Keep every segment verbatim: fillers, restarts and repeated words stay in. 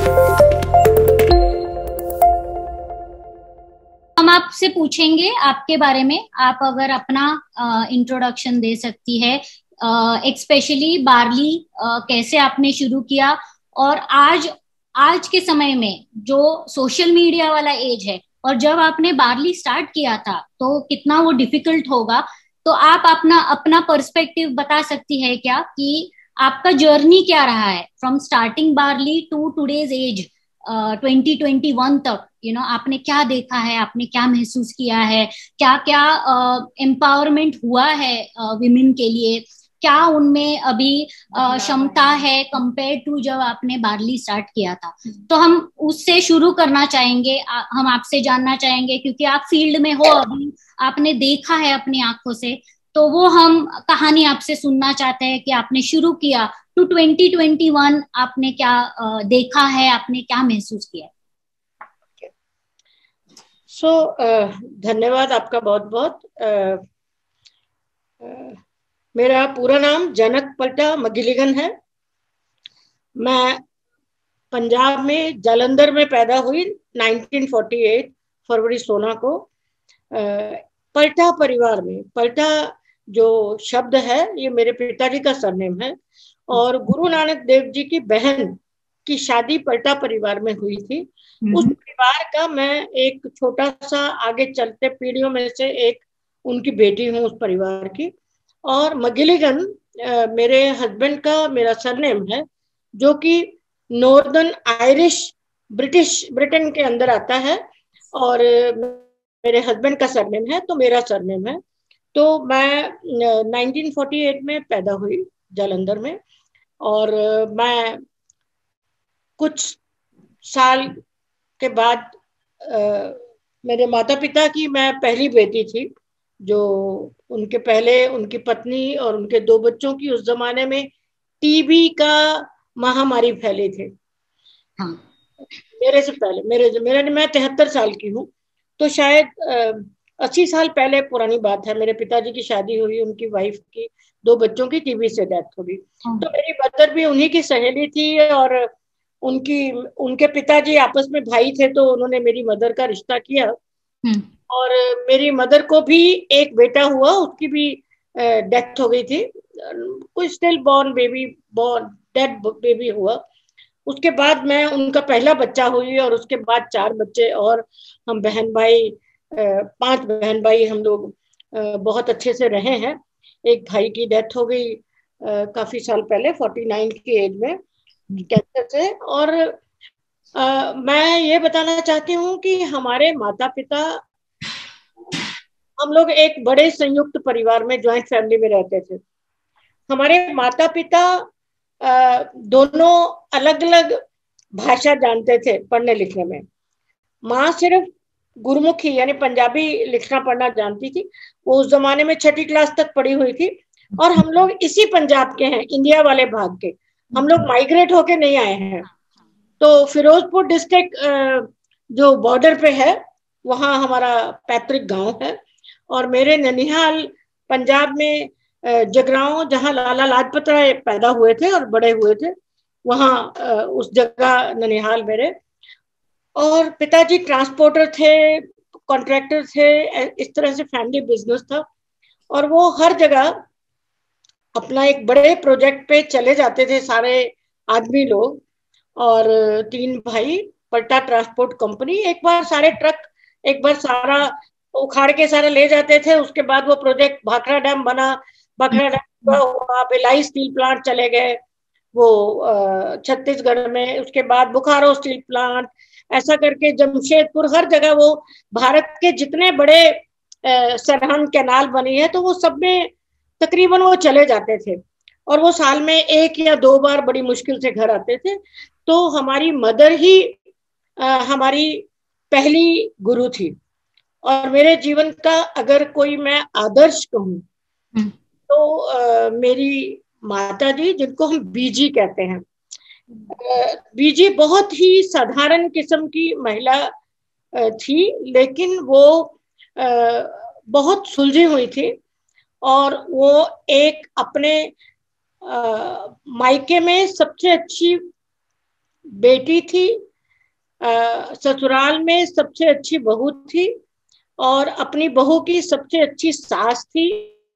हम आपसे पूछेंगे आपके बारे में, आप अगर अपना इंट्रोडक्शन दे सकती है, एक्सपेशली बार्ली कैसे आपने शुरू किया, और आज आज के समय में जो सोशल मीडिया वाला एज है, और जब आपने बार्ली स्टार्ट किया था तो कितना वो डिफिकल्ट होगा। तो आप अपना अपना पर्सपेक्टिव बता सकती है क्या कि आपका जर्नी क्या रहा है from starting barley to today's age twenty twenty one तक, यू नो आपने क्या देखा है, आपने क्या महसूस किया है, क्या क्या एम्पावरमेंट uh, हुआ है विमेन uh, के लिए, क्या उनमें अभी क्षमता uh, है कंपेयर टू जब आपने बार्ली स्टार्ट किया था। तो हम उससे शुरू करना चाहेंगे, आ, हम आपसे जानना चाहेंगे क्योंकि आप फील्ड में हो अभी, आपने देखा है अपनी आंखों से, तो वो हम कहानी आपसे सुनना चाहते हैं कि आपने शुरू किया टू ट्वेंटी ट्वेंटी वन, आपने क्या uh, देखा है, आपने क्या महसूस किया। सो so, uh, धन्यवाद आपका बहुत बहुत। uh, uh, मेरा पूरा नाम जनक पलटा मगिलिगन है। मैं पंजाब में जालंधर में पैदा हुई नाइनटीन फोर्टी एट फरवरी सोलह को। uh, पलटा परिवार में, पलटा जो शब्द है ये मेरे पिताजी का सरनेम है, और गुरु नानक देव जी की बहन की शादी पलटा परिवार में हुई थी। उस परिवार का मैं एक छोटा सा आगे चलते पीढ़ियों में से एक उनकी बेटी हूँ उस परिवार की। और मगिलिगन मेरे हस्बैंड का मेरा सरनेम है, जो कि नॉर्दर्न आयरिश ब्रिटिश ब्रिटेन के अंदर आता है, और मेरे हस्बैंड का सरनेम है तो मेरा सरनेम है। तो मैं नाइनटीन फोर्टी एट में पैदा हुई जालंधर में, और मैं कुछ साल के बाद आ, मेरे माता पिता की मैं पहली बेटी थी, जो उनके पहले उनकी पत्नी और उनके दो बच्चों की उस जमाने में टीबी का महामारी फैले थे। हाँ, मेरे से पहले, मेरे मेरे मैं तिहत्तर साल की हूँ, तो शायद अस्सी साल पहले पुरानी बात है। मेरे पिताजी की शादी हुई, उनकी वाइफ की दो बच्चों की टीबी से डेथ हो गई। तो मेरी मदर भी उन्हीं की सहेली थी, और उनकी उनके पिताजी आपस में भाई थे, तो उन्होंने मेरी मदर का रिश्ता किया। और मेरी मदर को भी एक बेटा हुआ, उसकी भी डेथ हो गई थी। कोई stillborn baby, born dead baby हुआ। उसके बाद मैं उनका पहला बच्चा हुई, और उसके बाद चार बच्चे, और हम बहन भाई, पांच बहन भाई हम लोग बहुत अच्छे से रहे हैं। एक भाई की डेथ हो गई काफी साल पहले, फोर्टी नाइन की एज में, कैंसर से। और आ, मैं ये बताना चाहती हूँ कि हमारे माता पिता, हम लोग एक बड़े संयुक्त परिवार में, जॉइंट फैमिली में रहते थे। हमारे माता पिता आ, दोनों अलग अलग भाषा जानते थे पढ़ने लिखने में। माँ सिर्फ गुरुमुखी यानी पंजाबी लिखना पढ़ना जानती थी, वो उस जमाने में छठी क्लास तक पढ़ी हुई थी। और हम लोग इसी पंजाब के हैं, इंडिया वाले भाग के, हम लोग माइग्रेट होके नहीं आए हैं। तो फिरोजपुर डिस्ट्रिक्ट जो बॉर्डर पे है, वहाँ हमारा पैतृक गांव है। और मेरे ननिहाल पंजाब में जगरांव, जहाँ लाला लाजपत राय पैदा हुए थे और बड़े हुए थे, वहाँ उस जगह ननिहाल मेरे। और पिताजी ट्रांसपोर्टर थे, कॉन्ट्रैक्टर थे, इस तरह से फैमिली बिजनेस था। और वो हर जगह अपना एक बड़े प्रोजेक्ट पे चले जाते थे सारे आदमी लोग। और तीन भाई, पलटा ट्रांसपोर्ट कंपनी, एक बार सारे ट्रक एक बार सारा उखाड़ के सारा ले जाते थे। उसके बाद वो प्रोजेक्ट भाखड़ा डैम बना, भाखड़ा डैम हुआ, भिलाई स्टील प्लांट चले गए वो छत्तीसगढ़ में, उसके बाद बोकारो स्टील प्लांट, ऐसा करके जमशेदपुर, हर जगह वो भारत के जितने बड़े सरहद कैनाल बनी है, तो वो सब में तकरीबन वो चले जाते थे। और वो साल में एक या दो बार बड़ी मुश्किल से घर आते थे। तो हमारी मदर ही आ, हमारी पहली गुरु थी। और मेरे जीवन का अगर कोई मैं आदर्श कहूँ तो आ, मेरी माता जी, जिनको हम बीजी कहते हैं, बीजी बहुत ही साधारण किस्म की महिला थी, लेकिन वो बहुत सुलझी हुई थी। और वो एक अपने मायके में सबसे अच्छी बेटी थी, ससुराल में सबसे अच्छी बहू थी और अपनी बहू की सबसे अच्छी सास थी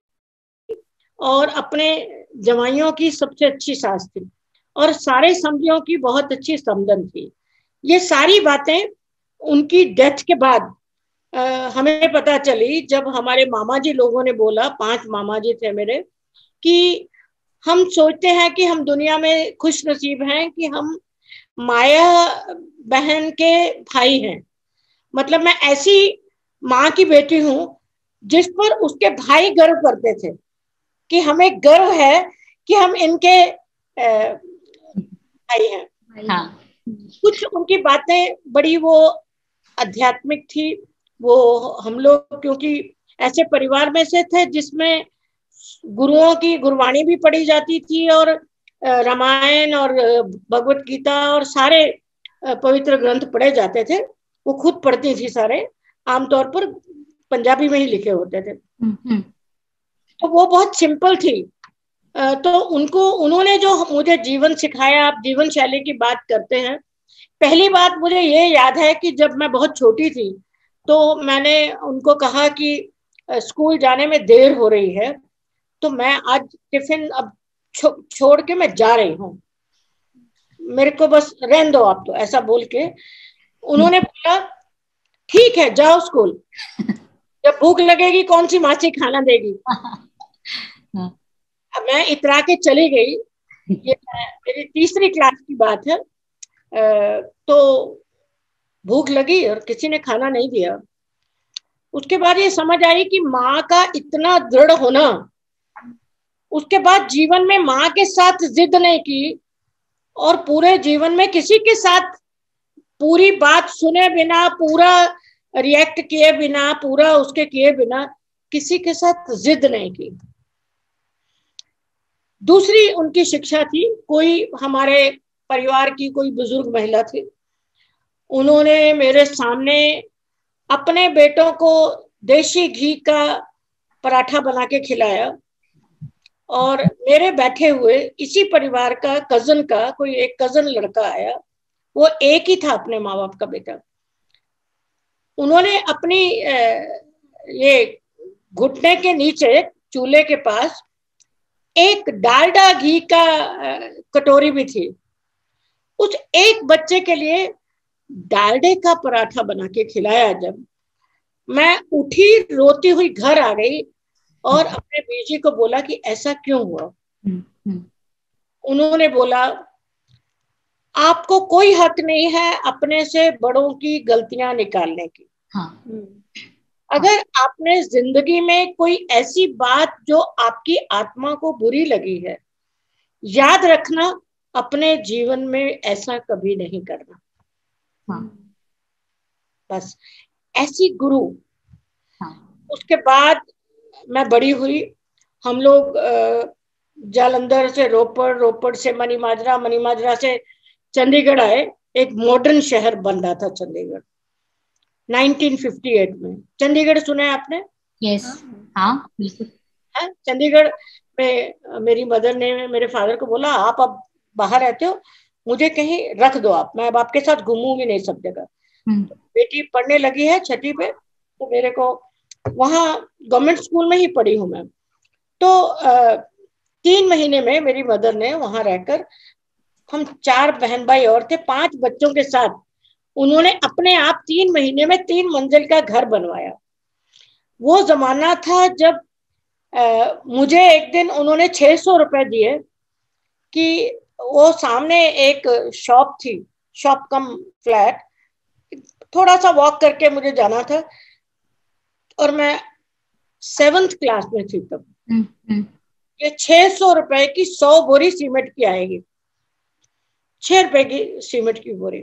और अपने जवाइयों की सबसे अच्छी सास थी और सारे समधियों की बहुत अच्छी समधन थी। ये सारी बातें उनकी डेथ के बाद आ, हमें पता चली जब हमारे मामा जी लोगों ने बोला, पांच मामा जी थे मेरे, कि हम सोचते हैं कि हम दुनिया में खुश नसीब हैं कि हम माया बहन के भाई हैं। मतलब मैं ऐसी माँ की बेटी हूं जिस पर उसके भाई गर्व करते थे कि हमें गर्व है कि हम इनके भाई हैं। हाँ। कुछ उनकी बातें बड़ी वो आध्यात्मिक थी। वो हम लोग क्योंकि ऐसे परिवार में से थे जिसमें गुरुओं की गुरबाणी भी पढ़ी जाती थी और रामायण और भगवत गीता और सारे पवित्र ग्रंथ पढ़े जाते थे। वो खुद पढ़ती थी सारे, आमतौर पर पंजाबी में ही लिखे होते थे। तो वो बहुत सिंपल थी। तो उनको उन्होंने जो मुझे जीवन सिखाया, आप जीवन शैली की बात करते हैं, पहली बात मुझे ये याद है कि जब मैं बहुत छोटी थी तो मैंने उनको कहा कि स्कूल जाने में देर हो रही है तो मैं आज टिफिन अब छो, छोड़ के मैं जा रही हूँ, मेरे को बस रहने दो आप, तो ऐसा बोल के उन्होंने बोला ठीक है जाओ स्कूल, जब भूख लगेगी कौन सी मासी खाना देगी। अब मैं इतरा के चली गई। ये मेरी तीसरी क्लास की बात है। तो भूख लगी और किसी ने खाना नहीं दिया। उसके बाद ये समझ आई कि माँ का इतना दृढ़ होना, उसके बाद जीवन में माँ के साथ जिद नहीं की और पूरे जीवन में किसी के साथ पूरी बात सुने बिना, पूरा रिएक्ट किए बिना, पूरा उसके किए बिना किसी के साथ जिद नहीं की। दूसरी उनकी शिक्षा थी, कोई हमारे परिवार की कोई बुजुर्ग महिला थी, उन्होंने मेरे सामने अपने बेटों को देशी घी का पराठा बना के खिलाया और मेरे बैठे हुए इसी परिवार का कजन का कोई एक कजन लड़का आया, वो एक ही था अपने माँ बाप का बेटा। उन्होंने अपनी ये घुटने के नीचे चूल्हे के पास एक डालडा घी का कटोरी भी थी, उस एक बच्चे के लिए डालडे का पराठा बना के खिलाया। जब मैं उठी रोती हुई घर आ गई और अपने बीजी को बोला कि ऐसा क्यों हुआ। उन्होंने बोला आपको कोई हक नहीं है अपने से बड़ों की गलतियां निकालने की। हाँ। अगर आपने जिंदगी में कोई ऐसी बात जो आपकी आत्मा को बुरी लगी है, याद रखना अपने जीवन में ऐसा कभी नहीं करना। हाँ। बस ऐसी गुरु। हाँ। उसके बाद मैं बड़ी हुई, हम लोग जालंधर से रोपड़, रोपड़ से मनी माजरा, मनी माजरा से चंडीगढ़ आए। एक मॉडर्न शहर बन रहा था चंडीगढ़ नाइनटीन फिफ्टी एट में। चंडीगढ़ सुना है आपने? यस। हाँ बिल्कुल। है चंडीगढ़ में। मेरी मदर ने मेरे फादर को बोला आप अब बाहर रहते हो, मुझे कहीं रख दो आप, मैं अब आपके साथ घूमूंगी नहीं सब जगह। तो बेटी पढ़ने लगी है छठी पे, तो मेरे को वहाँ गवर्नमेंट स्कूल में ही पढ़ी हूँ मैं। तो आ, तीन महीने में मेरी मदर ने वहां रहकर, हम चार बहन भाई और थे, पांच बच्चों के साथ उन्होंने अपने आप तीन महीने में तीन मंजिल का घर बनवाया। वो जमाना था जब आ, मुझे एक दिन उन्होंने छह सौ रुपए दिए कि वो सामने एक शॉप थी, शॉप कम फ्लैट, थोड़ा सा वॉक करके मुझे जाना था और मैं सेवंथ क्लास में थी तब। ये छह सौ रुपए की सौ बोरी सीमेंट की आएगी, छह रुपए की सीमेंट की बोरी।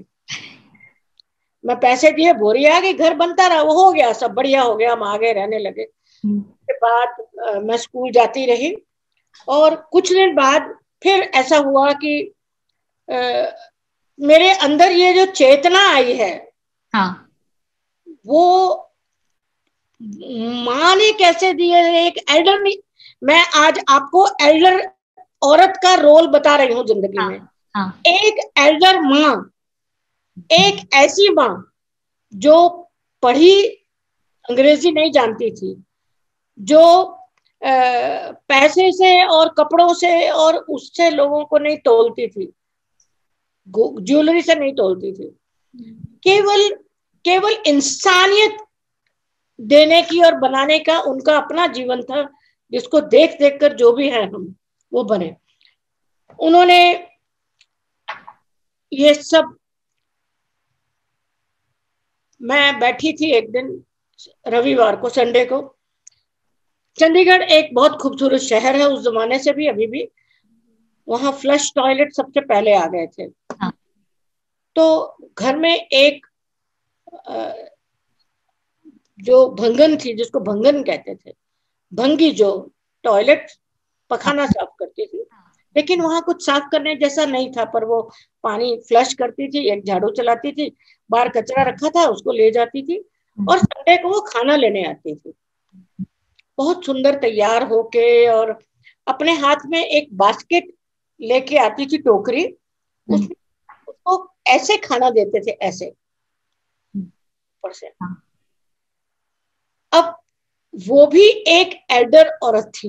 मैं पैसे दिए, बोरी आ गई, घर बनता रहा, वो हो गया, सब बढ़िया हो गया, हम आगे रहने लगे। उसके बाद मैं स्कूल जाती रही और कुछ दिन बाद फिर ऐसा हुआ कि आ, मेरे अंदर ये जो चेतना आई है, हाँ, वो माँ ने कैसे दी है। एक एल्डर, मैं आज आपको एल्डर औरत का रोल बता रही हूँ जिंदगी हाँ, में। हाँ. एक एल्डर माँ एक ऐसी माँ जो पढ़ी, अंग्रेजी नहीं जानती थी, जो आ, पैसे से और कपड़ों से और उससे लोगों को नहीं तोलती थी, ज्वेलरी से नहीं तोलती थी, केवल केवल इंसानियत देने की और बनाने का उनका अपना जीवन था, जिसको देख देख कर जो भी है हम वो बने। उन्होंने ये सब, मैं बैठी थी एक दिन रविवार को, संडे को। चंडीगढ़ एक बहुत खूबसूरत शहर है उस जमाने से भी, अभी भी वहां फ्लश टॉयलेट सबसे पहले आ गए थे। हाँ। तो घर में एक जो भंगन थी, जिसको भंगन कहते थे, भंगी, जो टॉयलेट पखाना साफ करती थी, लेकिन वहां कुछ साफ करने जैसा नहीं था, पर वो पानी फ्लश करती थी, एक झाड़ू चलाती थी, बाहर कचरा रखा था उसको ले जाती थी, और संडे को वो खाना लेने आती थी, बहुत सुंदर तैयार होके, और अपने हाथ में एक बास्केट लेके आती थी, टोकरी, उसमें उसको ऐसे खाना देते थे, ऐसे ऊपर से। अब वो भी एक एल्डर औरत थी,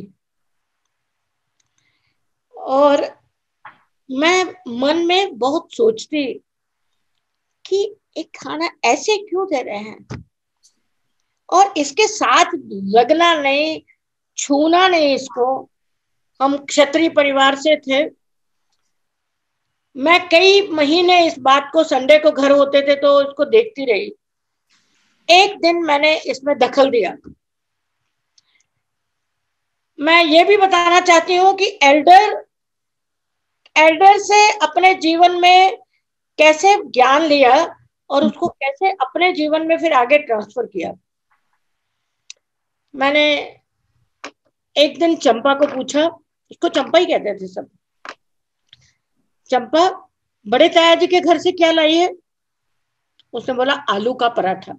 और मैं मन में बहुत सोचती कि एक खाना ऐसे क्यों दे रहे हैं, और इसके साथ लगना नहीं, छूना नहीं इसको। हम क्षत्रिय परिवार से थे। मैं कई महीने इस बात को, संडे को घर होते थे तो इसको देखती रही। एक दिन मैंने इसमें दखल दिया। मैं ये भी बताना चाहती हूँ कि एल्डर एल्डर से अपने जीवन में कैसे ज्ञान लिया और उसको कैसे अपने जीवन में फिर आगे ट्रांसफर किया। मैंने एक दिन चंपा को पूछा, उसको चंपा ही कहते थे सब, चंपा बड़े ताया जी के घर से क्या लाई है? उसने बोला आलू का पराठा।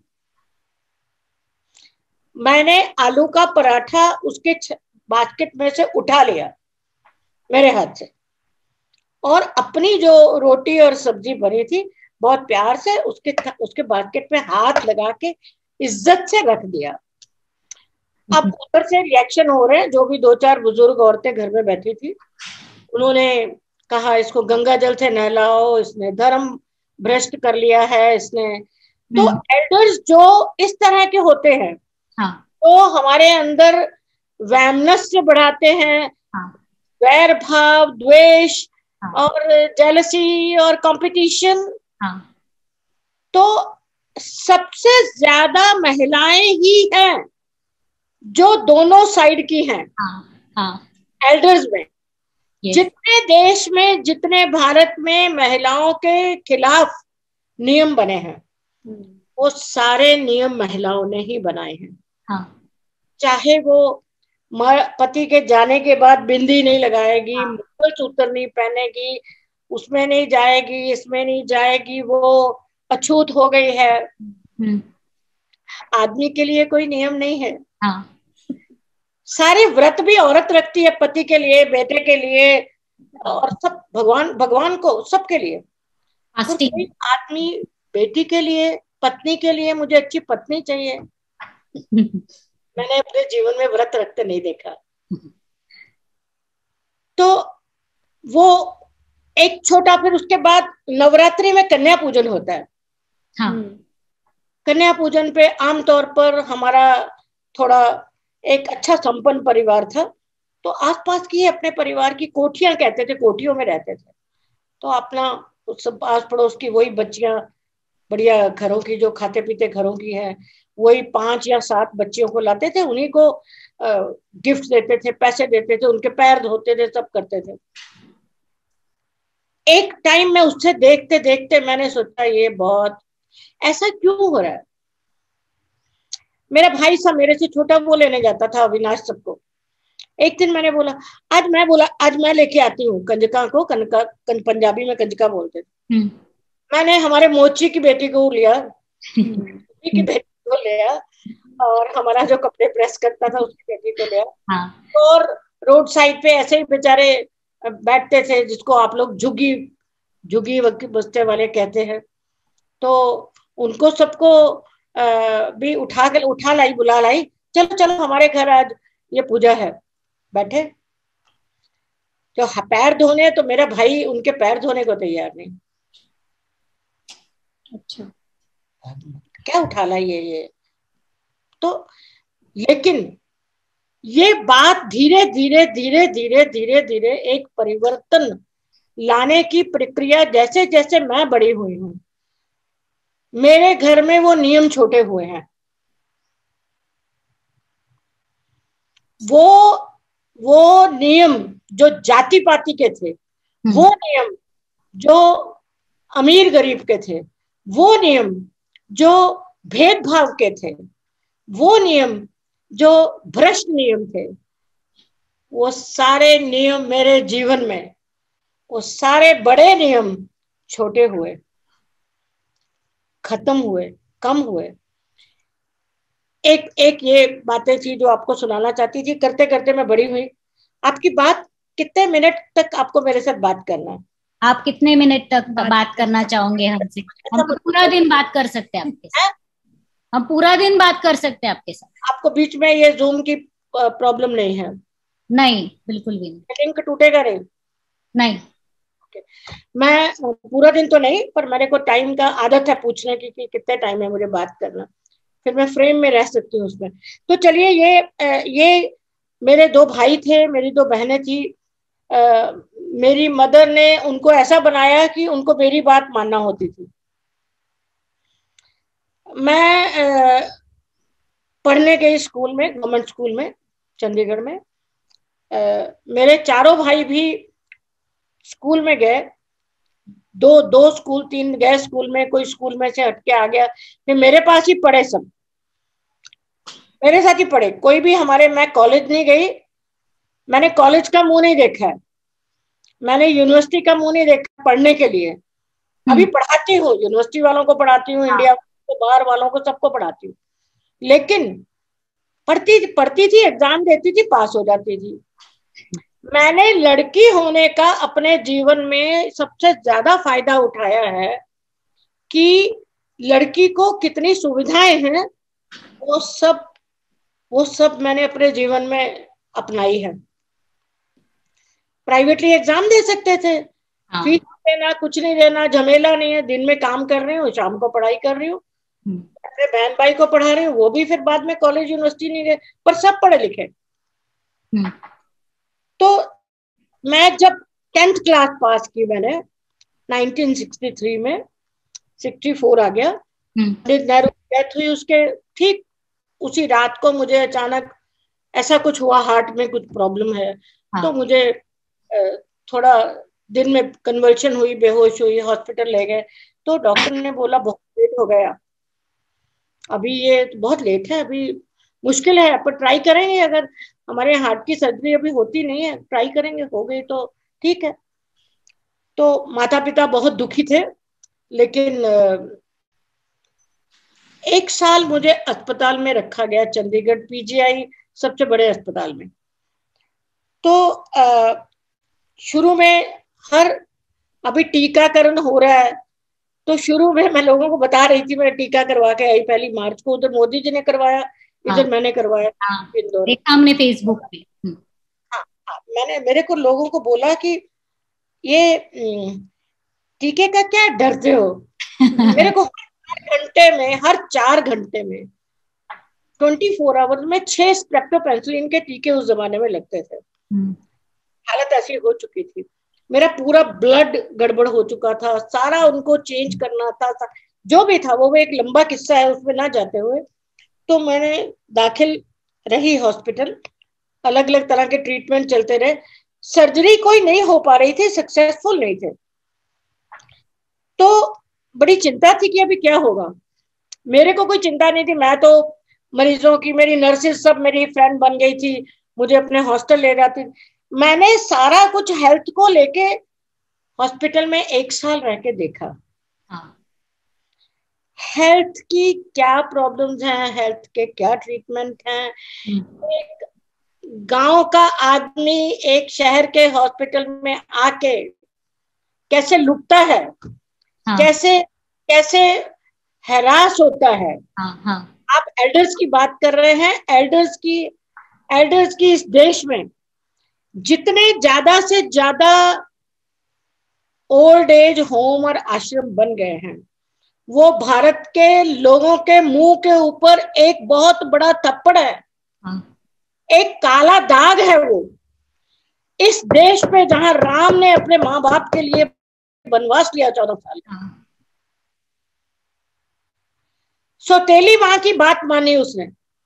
मैंने आलू का पराठा उसके बास्केट में से उठा लिया मेरे हाथ से, और अपनी जो रोटी और सब्जी बनी थी बहुत प्यार से उसके उसके बास्केट में हाथ लगा के इज्जत से रख दिया। अब उधर से रिएक्शन हो रहे हैं, जो भी दो चार बुजुर्ग औरतें घर में बैठी थी, उन्होंने कहा इसको गंगा जल से नहलाओ, इसने धर्म भ्रष्ट कर लिया है इसने। तो एल्डर्स जो इस तरह के होते हैं, हाँ, तो हमारे अंदर वैमनस्य बढ़ाते हैं, हाँ, वैर भाव, द्वेष, हाँ, और जेलसी और कंपटीशन। हाँ, तो सबसे ज्यादा महिलाएं ही हैं जो दोनों साइड की हैं, हाँ, हाँ, एल्डर्स में। yes. जितने देश में, जितने भारत में महिलाओं के खिलाफ नियम बने हैं, hmm. वो सारे नियम महिलाओं ने ही बनाए हैं। हाँ. चाहे वो पति के जाने के बाद बिंदी नहीं लगाएगी, हाँ, मंगलसूत्र नहीं पहनेगी, उसमें नहीं जाएगी, इसमें नहीं जाएगी, वो अछूत हो गई है। hmm. आदमी के लिए कोई नियम नहीं है। हाँ. सारे व्रत भी औरत रखती है, पति के लिए, बेटे के लिए, और सब भगवान भगवान को सबके लिए। कोई आदमी बेटी के लिए, पत्नी के लिए, मुझे अच्छी पत्नी चाहिए, मैंने अपने जीवन में व्रत रखते नहीं देखा। तो वो एक छोटा, फिर उसके बाद नवरात्रि में कन्या पूजन होता है। हाँ. कन्या पूजन पे आमतौर पर हमारा थोड़ा एक अच्छा संपन्न परिवार था, तो आसपास की अपने परिवार की कोठियां कहते थे, कोठियों में रहते थे, तो अपना सब आस पड़ोस की वही बच्चियां, बढ़िया घरों की, जो खाते पीते घरों की है, वही पांच या सात बच्चियों को लाते थे, उन्हीं को गिफ्ट देते थे, पैसे देते थे, उनके पैर धोते थे, सब करते थे। एक टाइम में उससे देखते देखते मैंने सोचा ये बहुत, ऐसा क्यों हो रहा है। मेरा भाई सा मेरे से छोटा, वो लेने जाता था अविनाश सबको। एक दिन मैंने बोला, आज मैं बोला आज मैं लेके आती हूँ कंजका को, कनका कन, पंजाबी में कंजका बोलते थे। मैंने हमारे मोची की बेटी को लिया, की बेटी को लिया, और हमारा जो कपड़े प्रेस करता था उसकी बेटी को लिया। हाँ. और रोड साइड पे ऐसे ही बेचारे बैठते थे, जिसको आप लोग झुग्गी झुग्गी बस्ते वाले कहते हैं, तो उनको सबको भी उठा कर उठा लाई, बुला लाई, चलो चलो हमारे घर आज ये पूजा है। बैठे तो पैर धोने, तो मेरा भाई उनके पैर धोने को तैयार नहीं। अच्छा, क्या उठा लाई ये ये तो लेकिन ये बात धीरे धीरे धीरे धीरे धीरे धीरे एक परिवर्तन लाने की प्रक्रिया, जैसे जैसे मैं बड़ी हुई हूं, मेरे घर में वो नियम छोटे हुए हैं। वो वो नियम जो जाति पाति के थे, वो नियम जो अमीर गरीब के थे, वो नियम जो भेदभाव के थे, वो नियम जो भ्रष्ट नियम थे, वो सारे नियम मेरे जीवन में, वो सारे बड़े नियम छोटे हुए, खत्म हुए, कम हुए। एक एक ये बातें थी जो आपको सुनाना चाहती थी। करते करते मैं बड़ी हुई। आपकी बात कितने मिनट तक आपको मेरे साथ बात करना है? आप कितने मिनट तक बात, बात करना चाहोगे हमसे? हम तो पूरा दिन बात कर सकते हैं आपके साथ। हम पूरा दिन बात कर सकते हैं आपके साथ। आपको बीच में ये जूम की प्रॉब्लम नहीं है? नहीं, बिल्कुल भी नहीं। लिंक टूटेगा नहीं? नहीं। मैं पूरा दिन तो नहीं, पर मेरे को टाइम का आदत है पूछने की कि कितने टाइम है मुझे बात करना, फिर मैं फ्रेम में रह सकती हूँ उसमें। तो चलिए, ये ये मेरे दो भाई थे, मेरी दो बहनें थी। आ, मेरी मदर ने उनको ऐसा बनाया कि उनको मेरी बात मानना होती थी। मैं आ, पढ़ने गई स्कूल में, गवर्नमेंट स्कूल में चंडीगढ़ में। आ, मेरे चारों भाई भी स्कूल में गए। दो दो स्कूल तीन गए स्कूल में, कोई स्कूल में से हटके आ गया, फिर मेरे पास ही पढ़े, सब मेरे साथ ही पढ़े। कोई भी हमारे, मैं कॉलेज नहीं गई, मैंने कॉलेज का मुंह नहीं देखा है, मैंने यूनिवर्सिटी का मुंह नहीं देखा पढ़ने के लिए। अभी पढ़ाती हूँ, यूनिवर्सिटी वालों को पढ़ाती हूँ, इंडिया को, बाहर वालों को, सबको पढ़ाती हूँ, लेकिन पढ़ती पढ़ती थी, एग्जाम देती थी, पास हो जाती थी। मैंने लड़की होने का अपने जीवन में सबसे ज्यादा फायदा उठाया है कि लड़की को कितनी सुविधाएं हैं, वो सब वो सब मैंने अपने जीवन में अपनाई है। प्राइवेटली एग्जाम दे सकते थे, हाँ। फीस देना, कुछ नहीं देना, झमेला नहीं है, दिन में काम कर रही हूँ, शाम को पढ़ाई कर रही हूँ, अपने बहन भाई को पढ़ा रही हूँ, वो भी फिर बाद में कॉलेज यूनिवर्सिटी नहीं गए, पर सब पढ़े लिखे। तो मैं जब टेंथ क्लास पास की मैंने नाइनटीन सिक्सटी थ्री में, सिक्सटी फोर आ गया, नेहरू की डेथ हुई, उसके ठीक उसी रात को मुझे अचानक ऐसा कुछ हुआ, हार्ट में कुछ प्रॉब्लम है। हाँ। तो मुझे थोड़ा दिन में कन्वर्शन हुई, बेहोश हुई, हॉस्पिटल ले गए, तो डॉक्टर ने बोला बहुत लेट हो गया, अभी ये बहुत लेट है, अभी मुश्किल है, पर ट्राई करेंगे, अगर हमारे हार्ट की सर्जरी अभी होती नहीं है, ट्राई करेंगे, हो गई तो ठीक है। तो माता पिता बहुत दुखी थे, लेकिन एक साल मुझे अस्पताल में रखा गया, चंडीगढ़ पीजीआई सबसे बड़े अस्पताल में। तो शुरू में हर, अभी टीकाकरण हो रहा है, तो शुरू में मैं लोगों को बता रही थी, मैं टीका करवा के आई पहली मार्च को, उधर मोदी जी ने करवाया, इधर हाँ। मैंने करवाया, हाँ। देखा हमने फेसबुक पे। हाँ, हाँ, मैंने, मेरे को लोगों को बोला कि ये टीके का क्या डरते हो? मेरे को हर घंटे में, हर चार घंटे में, ट्वेंटी फोर आवर्स में छह स्ट्रेप्टोपेनिसिलिन के टीके उस जमाने में लगते थे। हालत ऐसी हो चुकी थी, मेरा पूरा ब्लड गड़बड़ हो चुका था, सारा उनको चेंज करना था, जो भी था वो एक लंबा किस्सा है, उसमें ना जाते हुए। तो मैंने दाखिल रही हॉस्पिटल, अलग अलग तरह के ट्रीटमेंट चलते रहे, सर्जरी कोई नहीं हो पा रही थी, सक्सेसफुल नहीं थे। तो बड़ी चिंता थी कि अभी क्या होगा। मेरे को कोई चिंता नहीं थी, मैं तो मरीजों की, मेरी नर्सेस सब मेरी फ्रेंड बन गई थी, मुझे अपने हॉस्टल ले जाती। मैंने सारा कुछ हेल्थ को लेके हॉस्पिटल में एक साल रह के देखा। हाँ। हेल्थ की क्या प्रॉब्लम्स हैं, हेल्थ के क्या ट्रीटमेंट हैं। एक गांव का आदमी एक शहर के हॉस्पिटल में आके कैसे लुटता है, हाँ। कैसे कैसे हैरास होता है। हाँ हाँ आप एल्डर्स की बात कर रहे हैं, एल्डर्स की एल्डर्स की इस देश में जितने ज्यादा से ज्यादा ओल्ड एज होम और आश्रम बन गए हैं, वो भारत के लोगों के मुंह के ऊपर एक बहुत बड़ा थप्पड़ है, हाँ एक काला दाग है वो इस देश पे, जहां राम ने अपने माँ बाप के लिए वनवास लिया चौदह साल का। हाँ सौतेली माँ की बात मानी उसने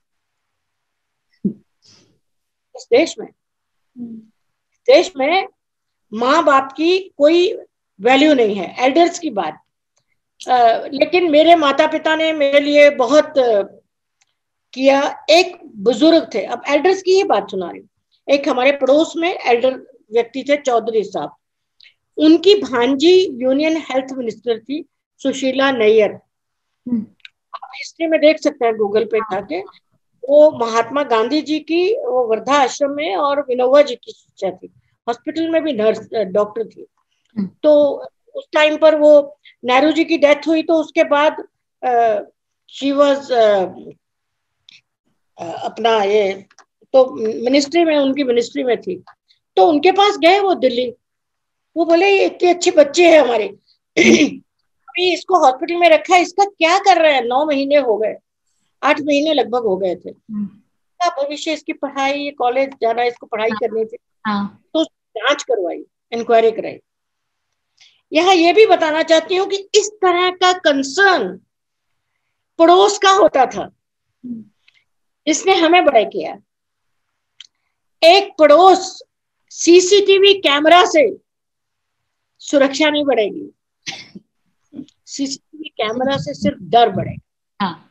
इस देश में। देश में माँ बाप की कोई वैल्यू नहीं है, एल्डर्स की बात। आ, लेकिन मेरे माता पिता ने मेरे लिए बहुत आ, किया। एक बुजुर्ग थे, अब एल्डर्स की ही बात सुना रही हूँ। एक हमारे पड़ोस में एल्डर व्यक्ति थे, चौधरी साहब। उनकी भांजी यूनियन हेल्थ मिनिस्टर थी, सुशीला नैयर। आप हिस्ट्री में देख सकते हैं गूगल पे जाके। वो महात्मा गांधी जी की वो वृद्धा आश्रम में और विनोबा जी की शिष्या थी, हॉस्पिटल में भी नर्स डॉक्टर थी। तो उस टाइम पर वो नेहरू जी की डेथ हुई, तो उसके बाद शी वाज अपना ये तो मिनिस्ट्री में, उनकी मिनिस्ट्री में थी। तो उनके पास गए वो दिल्ली। वो बोले ये इतने अच्छे बच्चे हैं हमारे, अभी इसको हॉस्पिटल में रखा है, इसका क्या कर रहे हैं? नौ महीने हो गए, आठ महीने लगभग हो गए थे। क्या भविष्य इसकी पढ़ाई, ये कॉलेज जाना, इसको पढ़ाई करनी थी। तो जांच करवाई, इंक्वायरी कराई। यहाँ ये भी बताना चाहती हूँ कि इस तरह का कंसर्न पड़ोस का होता था, इसने हमें बड़ा किया। एक पड़ोस, सीसीटीवी कैमरा से सुरक्षा नहीं बढ़ेगी, सीसीटीवी कैमरा से सिर्फ डर बढ़ेगा। हाँ।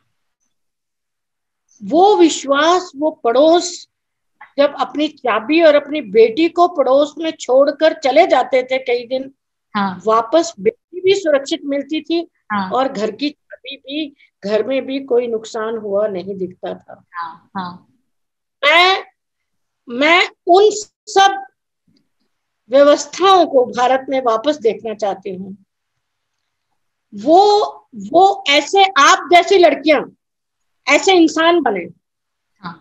वो विश्वास, वो पड़ोस जब अपनी चाबी और अपनी बेटी को पड़ोस में छोड़कर चले जाते थे कई दिन, हाँ। वापस बेटी भी सुरक्षित मिलती थी, हाँ। और घर की चाबी भी, घर में भी कोई नुकसान हुआ नहीं दिखता था। हाँ। हाँ। मैं मैं उन सब व्यवस्थाओं को भारत में वापस देखना चाहती हूँ। वो वो ऐसे आप जैसी लड़कियां, ऐसे इंसान बने, हाँ।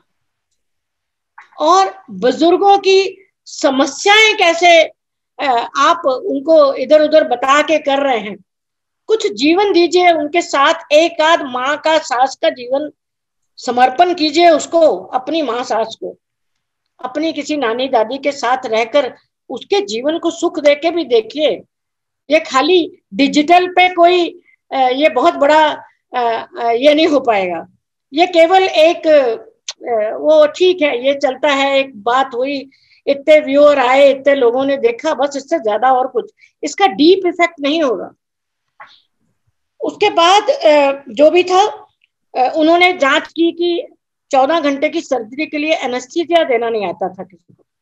और बुजुर्गों की समस्याएं कैसे आप उनको इधर उधर बता के कर रहे हैं। कुछ जीवन दीजिए उनके साथ, एक आध माँ का, सास का जीवन समर्पण कीजिए उसको, अपनी माँ सास को, अपनी किसी नानी दादी के साथ रहकर उसके जीवन को सुख देके भी देखिए। ये खाली डिजिटल पे कोई ये बहुत बड़ा ये नहीं हो पाएगा। ये केवल एक वो ठीक है, ये चलता है, एक बात हुई, इतने व्यूअर आए, इतने लोगों ने देखा, बस इससे ज्यादा और कुछ इसका डीप इफेक्ट नहीं होगा। उसके बाद जो भी था, उन्होंने जांच की कि चौदह घंटे की सर्जरी के लिए एनेस्थीसिया देना नहीं आता था किसी को।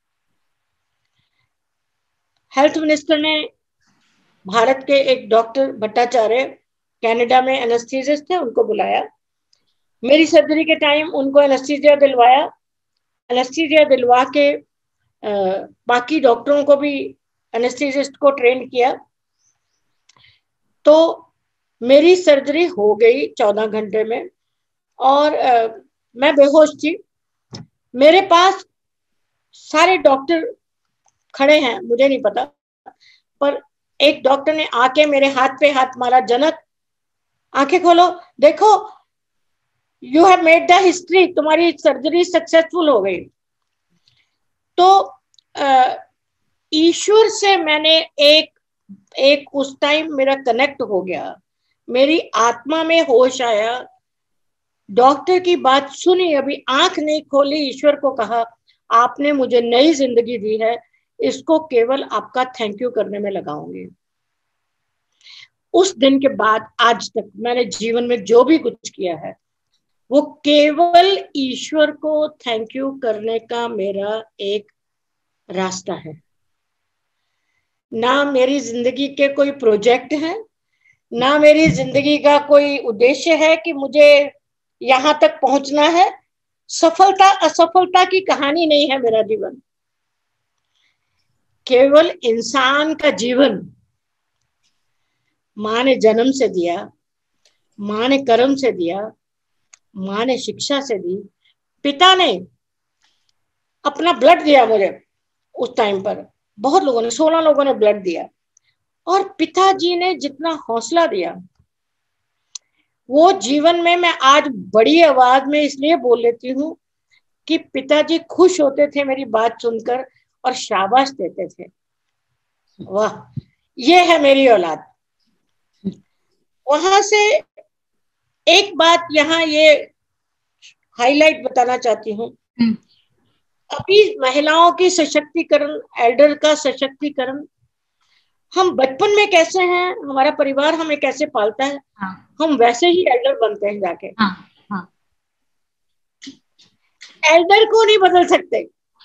हेल्थ मिनिस्टर ने भारत के एक डॉक्टर भट्टाचार्य, कनाडा में एनेस्थीसिस्ट थे, उनको बुलाया। मेरी सर्जरी के टाइम उनको एनेस्थीसिया दिलवाया। एनेस्थीसिया दिलवा के आ, बाकी डॉक्टरों को भी, एनेस्थीसिस्ट को ट्रेन किया। तो मेरी सर्जरी हो गई चौदह घंटे में, और आ, मैं बेहोश थी। मेरे पास सारे डॉक्टर खड़े हैं, मुझे नहीं पता, पर एक डॉक्टर ने आके मेरे हाथ पे हाथ मारा, जनक आंखें खोलो, देखो, you have made the history, तुम्हारी सर्जरी सक्सेसफुल हो गई। तो ईश्वर से मैंने एक एक उस टाइम मेरा कनेक्ट हो गया, मेरी आत्मा में होश आया। डॉक्टर की बात सुनी, अभी आंख नहीं खोली, ईश्वर को कहा आपने मुझे नई जिंदगी दी है, इसको केवल आपका थैंक यू करने में लगाऊंगी। उस दिन के बाद आज तक मैंने जीवन में जो भी कुछ किया है वो केवल ईश्वर को थैंक यू करने का मेरा एक रास्ता है। ना मेरी जिंदगी के कोई प्रोजेक्ट है, ना मेरी जिंदगी का कोई उद्देश्य है कि मुझे यहां तक पहुंचना है। सफलता असफलता की कहानी नहीं है मेरा जीवन। केवल इंसान का जीवन माँ ने जन्म से दिया, माँ ने कर्म से दिया, माँ ने शिक्षा से दी, पिता ने अपना ब्लड दिया मुझे। उस टाइम पर बहुत लोगों ने, सोलह लोगों ने ब्लड दिया, और पिताजी ने जितना हौसला दिया, वो जीवन में मैं आज बड़ी आवाज में इसलिए बोल लेती हूँ कि पिताजी खुश होते थे मेरी बात सुनकर और शाबाश देते थे। वाह, ये है मेरी औलाद। वहां से एक बात यहाँ ये हाईलाइट बताना चाहती हूँ, अभी महिलाओं की सशक्तिकरण, एल्डर का सशक्तिकरण, हम बचपन में कैसे हैं, हमारा परिवार हमें कैसे पालता है, हाँ। हम वैसे ही एल्डर बनते हैं जाके। हाँ, हाँ। एल्डर को नहीं बदल सकते।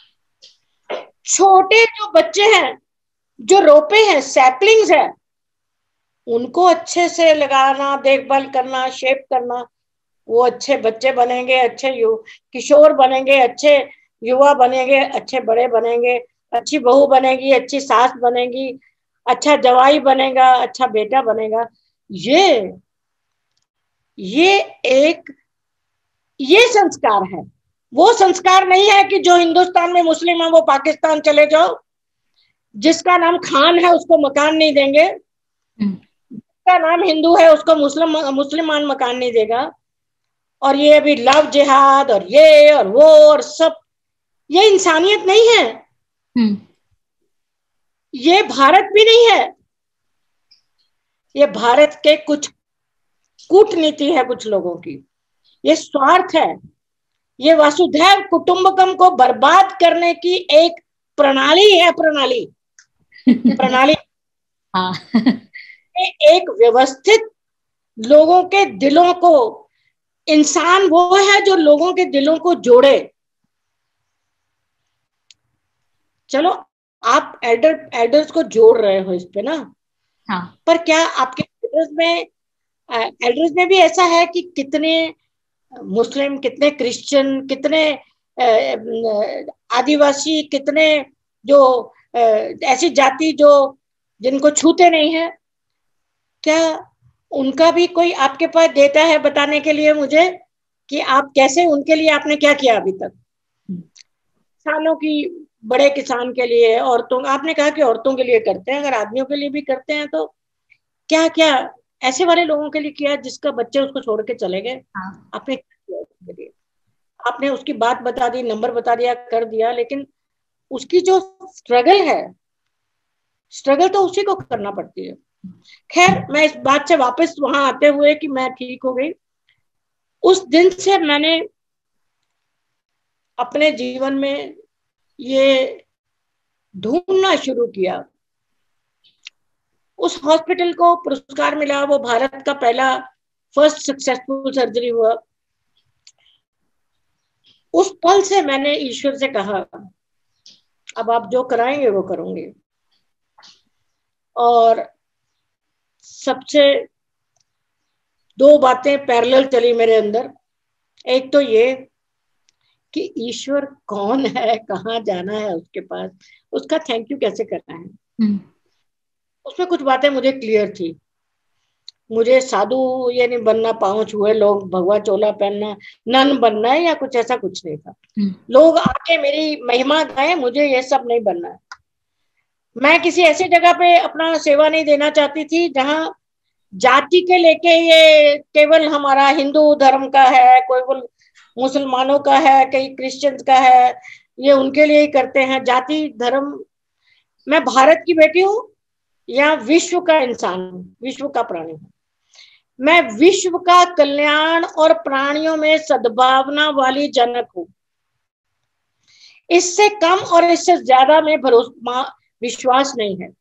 छोटे जो बच्चे हैं, जो रोपे हैं, सैपलिंग्स है, उनको अच्छे से लगाना, देखभाल करना, शेप करना, वो अच्छे बच्चे बनेंगे, अच्छे यु किशोर बनेंगे, अच्छे युवा बनेंगे, अच्छे बड़े बनेंगे, अच्छी बहू बनेगी, अच्छी सास बनेगी, अच्छा जवाई बनेगा, अच्छा बेटा बनेगा। ये ये एक ये संस्कार है। वो संस्कार नहीं है कि जो हिंदुस्तान में मुस्लिम है वो पाकिस्तान चले जाओ, जिसका नाम खान है उसको मकान नहीं देंगे, जिसका नाम हिंदू है उसको मुस्लिम मुसलमान मकान नहीं देगा। और ये अभी लव जिहाद और ये और वो और सब, ये इंसानियत नहीं है। ये भारत भी नहीं है। ये भारत के कुछ कूटनीति है कुछ लोगों की, ये स्वार्थ है, ये वसुधैव कुटुंबकम को बर्बाद करने की एक प्रणाली है। प्रणाली प्रणाली हाँ। एक व्यवस्थित लोगों के दिलों को, इंसान वो है जो लोगों के दिलों को जोड़े। चलो आप एल्डर एल्डर्स को जोड़ रहे हो इस पे ना, हाँ। पर क्या आपके एल्डर्स में एल्डर्स में भी ऐसा है कि कितने मुस्लिम, कितने क्रिश्चियन, कितने आदिवासी, कितने जो ऐसी जाति जो जिनको छूते नहीं है, क्या उनका भी कोई आपके पास डेटा है बताने के लिए मुझे कि आप कैसे, उनके लिए आपने क्या किया अभी तक? किसानों की, बड़े किसान के लिए, औरतों, आपने कहा कि औरतों के लिए करते हैं, अगर आदमियों के लिए भी करते हैं तो क्या क्या ऐसे वाले लोगों के लिए किया जिसका बच्चे उसको छोड़ के चले गए? हाँ। आपने क्या किया उसके लिए? आपने उसकी बात बता दी, नंबर बता दिया, कर दिया, लेकिन उसकी जो स्ट्रगल है, स्ट्रगल तो उसी को करना पड़ती है। खैर, मैं इस बात से वापस वहां आते हुए कि मैं ठीक हो गई, उस दिन से मैंने अपने जीवन में ये ढूंढना शुरू किया। उस हॉस्पिटल को पुरस्कार मिला, वो भारत का पहला फर्स्ट सक्सेसफुल सर्जरी हुआ। उस पल से मैंने ईश्वर से कहा, अब आप जो कराएंगे वो करूंगी। और सबसे दो बातें पैरेलल चली मेरे अंदर। एक तो ये कि ईश्वर कौन है, कहाँ जाना है उसके पास, उसका थैंक यू कैसे करना है। उसमें कुछ बातें मुझे क्लियर थी। मुझे साधु ये नहीं बनना, पांव छुए लोग, भगवा चोला पहनना, नन बनना है या कुछ ऐसा कुछ नहीं था। लोग आके मेरी महिमा गाएं, मुझे ये सब नहीं बनना है। मैं किसी ऐसी जगह पे अपना सेवा नहीं देना चाहती थी जहां जाति के लेके ये केवल हमारा हिंदू धर्म का है, कोई बोल मुसलमानों का है, कई क्रिश्चियंस का है, ये उनके लिए ही करते हैं। जाति धर्म, मैं भारत की बेटी हूँ या विश्व का इंसान हूँ, विश्व का प्राणी हूँ। मैं विश्व का कल्याण और प्राणियों में सद्भावना वाली जनक हूँ। इससे कम और इससे ज्यादा में भरोसा विश्वास नहीं है।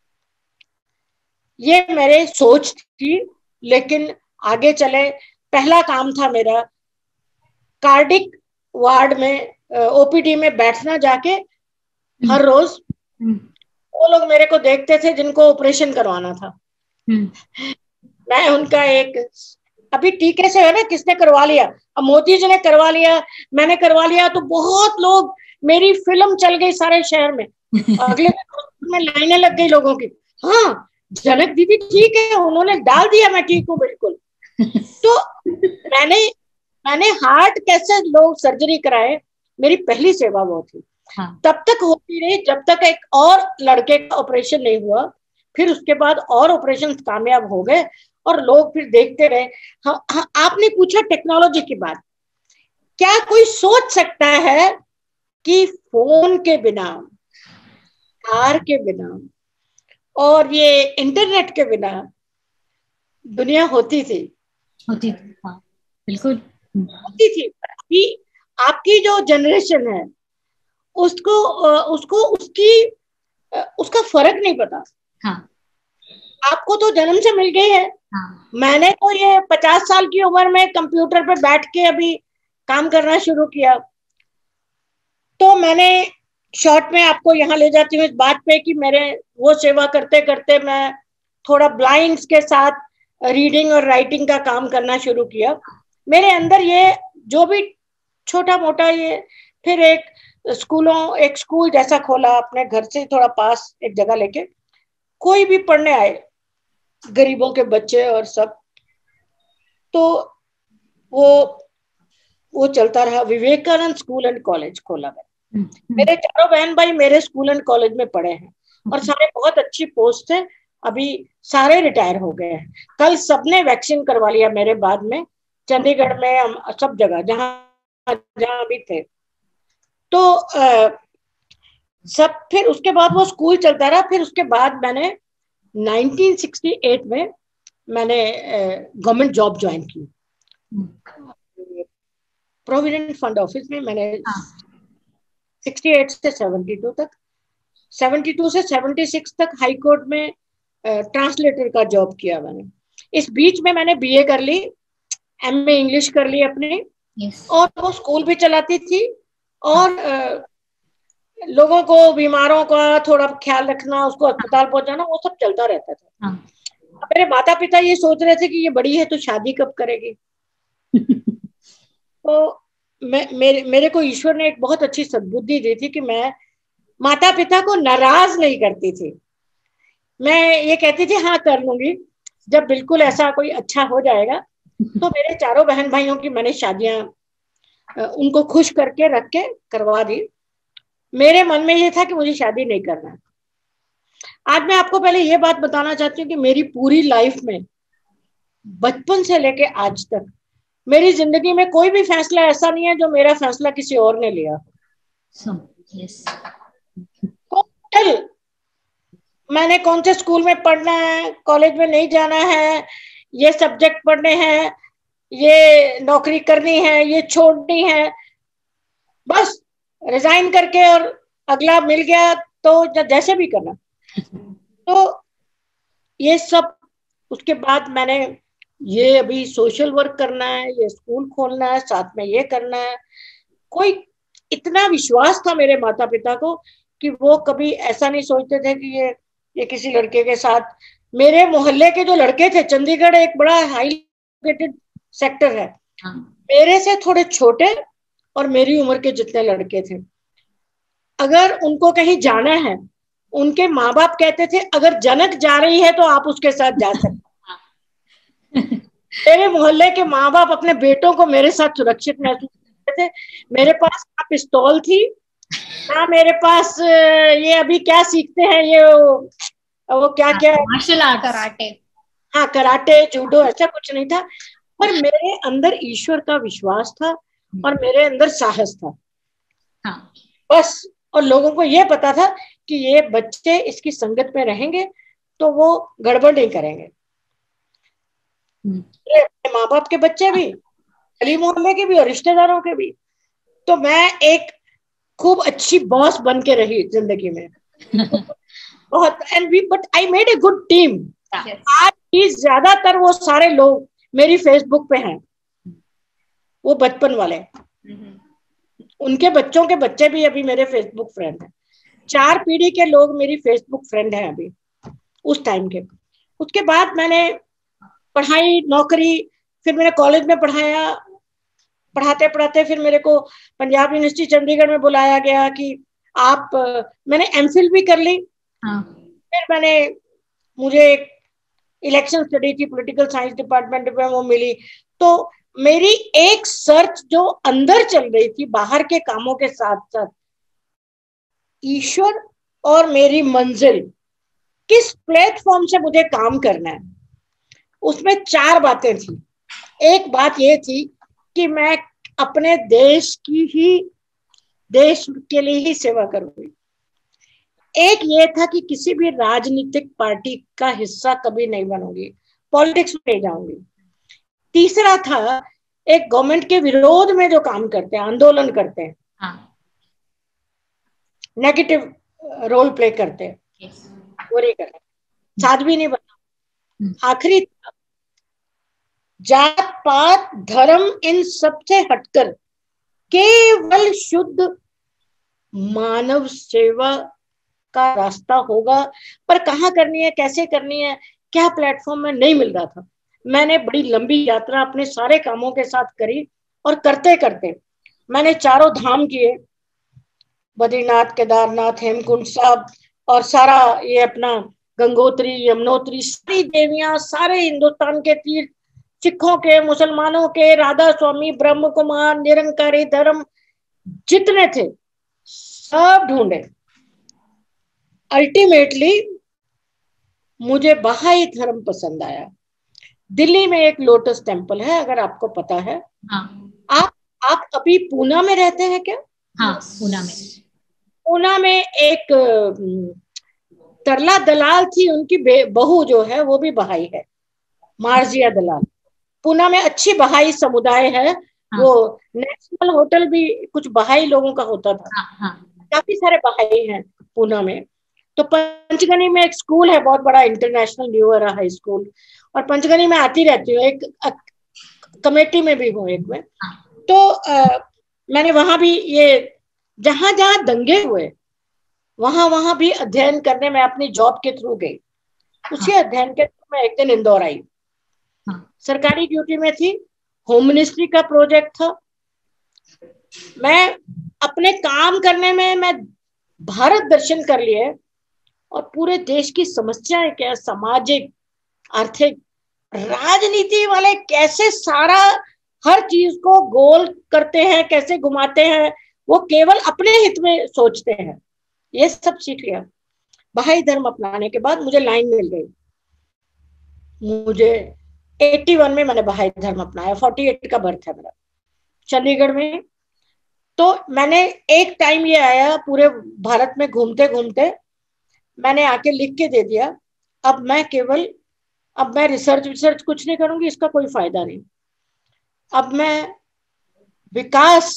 ये मेरे सोच थी, लेकिन आगे चले पहला काम था मेरा कार्डिक वार्ड में, ओपीडी में बैठना जाके हर रोज। वो लोग मेरे को देखते थे जिनको ऑपरेशन करवाना था। मैं उनका एक, अभी टीके से है ना, किसने करवा लिया, अब मोदी जी ने करवा लिया, मैंने करवा लिया, तो बहुत लोग, मेरी फिल्म चल गई सारे शहर में। अगले दिन में लाइनें लग गई लोगों की। हाँ जनक दीदी ठीक है, उन्होंने डाल दिया, मैं ठीक हूँ बिल्कुल। तो मैंने मैंने हार्ट कैसे लोग सर्जरी कराए, मेरी पहली सेवा वो थी। हाँ। तब तक होती रही जब तक एक और लड़के का ऑपरेशन नहीं हुआ, फिर उसके बाद और ऑपरेशन कामयाब हो गए और लोग फिर देखते रहे। हाँ, हाँ, आपने पूछा टेक्नोलॉजी की बात, क्या कोई सोच सकता है कि फोन के बिना, कार के बिना और ये इंटरनेट के बिना दुनिया होती थी? होती थी, हाँ बिल्कुल होती थी। अभी आपकी जो जनरेशन है उसको उसको उसकी उसका फर्क नहीं पता। हाँ। आपको तो जन्म से मिल गई है। हाँ। मैंने तो ये पचास साल की उम्र में कंप्यूटर पे बैठ के अभी काम करना शुरू किया। तो मैंने शॉर्ट में आपको यहाँ ले जाती हूँ इस बात पे कि मेरे वो सेवा करते करते मैं थोड़ा ब्लाइंड्स के साथ रीडिंग और राइटिंग का काम करना शुरू किया। मेरे अंदर ये जो भी छोटा मोटा, ये फिर एक स्कूलों एक स्कूल जैसा खोला अपने घर से थोड़ा पास एक जगह लेके, कोई भी पढ़ने आए, गरीबों के बच्चे और सब, तो वो वो चलता रहा। विवेकानंद स्कूल एंड कॉलेज खोला मैंने। मेरे चारों बहन भाई मेरे स्कूल एंड कॉलेज में पढ़े हैं और सारे बहुत अच्छी पोस्ट है, अभी सारे रिटायर हो गए हैं। कल सबने वैक्सीन करवा लिया मेरे बाद में, चंडीगढ़ में, सब जगह जहां जहां भी थे। तो आ, सब फिर उसके बाद वो स्कूल चलता रहा। फिर उसके बाद मैंने नाइनटीन सिक्सटी एट में मैंने गवर्नमेंट जॉब ज्वाइन की, प्रोविडेंट फंड ऑफिस में। मैंने सिक्सटी एट से सेवेंटी टू तक, सेवेंटी टू से सेवेंटी सिक्स तक हाई कोर्ट में ट्रांसलेटर का जॉब किया मैंने। इस बीच में मैंने बीए कर ली, एमए इंग्लिश कर ली अपने। yes. और वो स्कूल भी चलाती थी और आ, लोगों को, बीमारों का थोड़ा ख्याल रखना, उसको अस्पताल पहुंचाना, वो सब चलता रहता था। हाँ. मेरे माता पिता ये सोच रहे थे कि ये बड़ी है तो शादी कब करेगी। तो मैं मेरे मेरे को ईश्वर ने एक बहुत अच्छी सद्बुद्धि दी थी कि मैं माता पिता को नाराज नहीं करती थी। मैं ये कहती थी हाँ कर लूंगी, जब बिल्कुल ऐसा कोई अच्छा हो जाएगा। तो मेरे चारों बहन भाइयों की मैंने शादियां उनको खुश करके रख के करवा दी। मेरे मन में ये था कि मुझे शादी नहीं करना। आज मैं आपको पहले ये बात बताना चाहती हूँ कि मेरी पूरी लाइफ में, बचपन से लेके आज तक, मेरी जिंदगी में कोई भी फैसला ऐसा नहीं है जो मेरा फैसला किसी और ने लिया। yes. मैंने कौन से स्कूल में पढ़ना है, कॉलेज में नहीं जाना है, ये सब्जेक्ट पढ़ने हैं, ये नौकरी करनी है, ये छोड़नी है, बस रिजाइन करके और अगला मिल गया तो जैसे भी करना। तो ये सब, उसके बाद मैंने ये अभी सोशल वर्क करना है, ये स्कूल खोलना है, साथ में ये करना है। कोई इतना विश्वास था मेरे माता पिता को कि वो कभी ऐसा नहीं सोचते थे कि ये ये किसी लड़के के साथ। मेरे मोहल्ले के जो लड़के थे, चंडीगढ़ एक बड़ा हाई एजुकेटेड सेक्टर है, हाँ. मेरे से थोड़े छोटे और मेरी उम्र के जितने लड़के थे, अगर उनको कहीं जाना है, उनके माँ बाप कहते थे अगर जनक जा रही है तो आप उसके साथ जा सकते। मेरे मोहल्ले के माँ बाप अपने बेटों को मेरे साथ सुरक्षित महसूस करते थे। मेरे पास ना पिस्तौल थी, ना मेरे पास ये अभी क्या सीखते हैं, ये वो, वो क्या क्या मार्शल आर्ट, कराटे, हाँ कराटे, जूडो, ऐसा कुछ नहीं था। पर मेरे अंदर ईश्वर का विश्वास था और मेरे अंदर साहस था, हाँ. बस। और लोगों को ये पता था कि ये बच्चे इसकी संगत में रहेंगे तो वो गड़बड़ नहीं करेंगे। माँ बाप के बच्चे भी, गली मोहल्ले के भी और रिश्तेदारों के भी। तो मैं एक खूब अच्छी बॉस बन के रही जिंदगी में। बहुत, and we but I made a good team. आज भी ज्यादातर वो सारे लोग मेरी फेसबुक पे हैं, वो बचपन वाले, उनके बच्चों के बच्चे भी अभी मेरे फेसबुक फ्रेंड हैं। चार पीढ़ी के लोग मेरी फेसबुक फ्रेंड हैं अभी उस टाइम के। उसके बाद मैंने पढ़ाई, नौकरी, फिर मैंने कॉलेज में पढ़ाया। पढ़ाते पढ़ाते फिर मेरे को पंजाब यूनिवर्सिटी चंडीगढ़ में बुलाया गया कि आप, मैंने एमफिल भी कर ली, हाँ. फिर मैंने मुझे इलेक्शन स्टडी की पॉलिटिकल साइंस डिपार्टमेंट में वो मिली। तो मेरी एक सर्च जो अंदर चल रही थी बाहर के कामों के साथ साथ, ईश्वर और मेरी मंजिल, किस प्लेटफॉर्म से मुझे काम करना है, उसमें चार बातें थी। एक बात ये थी कि मैं अपने देश की ही देश के लिए ही सेवा करूंगी। एक ये था कि किसी भी राजनीतिक पार्टी का हिस्सा कभी नहीं बनूंगी, पॉलिटिक्स में नहीं जाऊंगी। तीसरा था एक गवर्नमेंट के विरोध में जो काम करते हैं, आंदोलन करते हैं, हाँ, नेगेटिव रोल प्ले करते हैं, yes. वो नहीं करना, साध्वी नहीं बनना। आखिरी जात पात धर्म इन सब से हटकर केवल शुद्ध मानव सेवा का रास्ता होगा। पर कहाँ करनी है, कैसे करनी है, क्या प्लेटफॉर्म में नहीं मिल रहा था। मैंने बड़ी लंबी यात्रा अपने सारे कामों के साथ करी और करते करते मैंने चारों धाम किए, बद्रीनाथ, केदारनाथ, हेमकुंड साहब और सारा ये अपना गंगोत्री, यमुनोत्री, सारी देवियां, सारे हिंदुस्तान के तीर्थ, सिखों के, मुसलमानों के, राधा स्वामी, ब्रह्म कुमार, निरंकारी धर्म जितने थे सब ढूंढे। अल्टीमेटली मुझे बहाई धर्म पसंद आया। दिल्ली में एक लोटस टेम्पल है, अगर आपको पता है। हाँ। आप आप अभी पूना में रहते हैं क्या? हाँ, पूना में। पूना में एक तरला दलाल थी, उनकी बहू जो है वो भी बहाई है, मार्जिया दलाल। पूना में अच्छी बहाई समुदाय है। हाँ। वो नेशनल होटल भी कुछ बहाई लोगों का होता था। हाँ, हाँ। काफी सारे बहाई हैं पूना में। तो पंचगनी में एक स्कूल है बहुत बड़ा, international new era high school, और पंचगनी में आती रहती हूँ, एक कमेटी में भी हूँ एक में। तो आ, मैंने वहां भी ये जहां जहां दंगे हुए वहां वहां भी अध्ययन करने में अपनी जॉब के थ्रू गई। उसी अध्ययन के थ्रू मैं एक दिन इंदौर आई। सरकारी ड्यूटी में थी, होम मिनिस्ट्री का प्रोजेक्ट था। मैं अपने काम करने में मैं भारत दर्शन कर लिए और पूरे देश की समस्याएं क्या, सामाजिक, आर्थिक, राजनीति वाले कैसे सारा हर चीज को गोल करते हैं, कैसे घुमाते हैं, वो केवल अपने हित में सोचते हैं, ये सब सीख लिया। बहाई धर्म अपनाने के बाद मुझे लाइन मिल गई। मुझे इक्यासी में मैंने बहाई धर्म अपनाया, अड़तालीस का बर्थ है मेरा, चंडीगढ़ में। तो मैंने एक टाइम ये आया, पूरे भारत में घूमते घूमते मैंने आके लिख के दे दिया, अब मैं केवल अब मैं रिसर्च रिसर्च कुछ नहीं करूंगी, इसका कोई फायदा नहीं। अब मैं विकास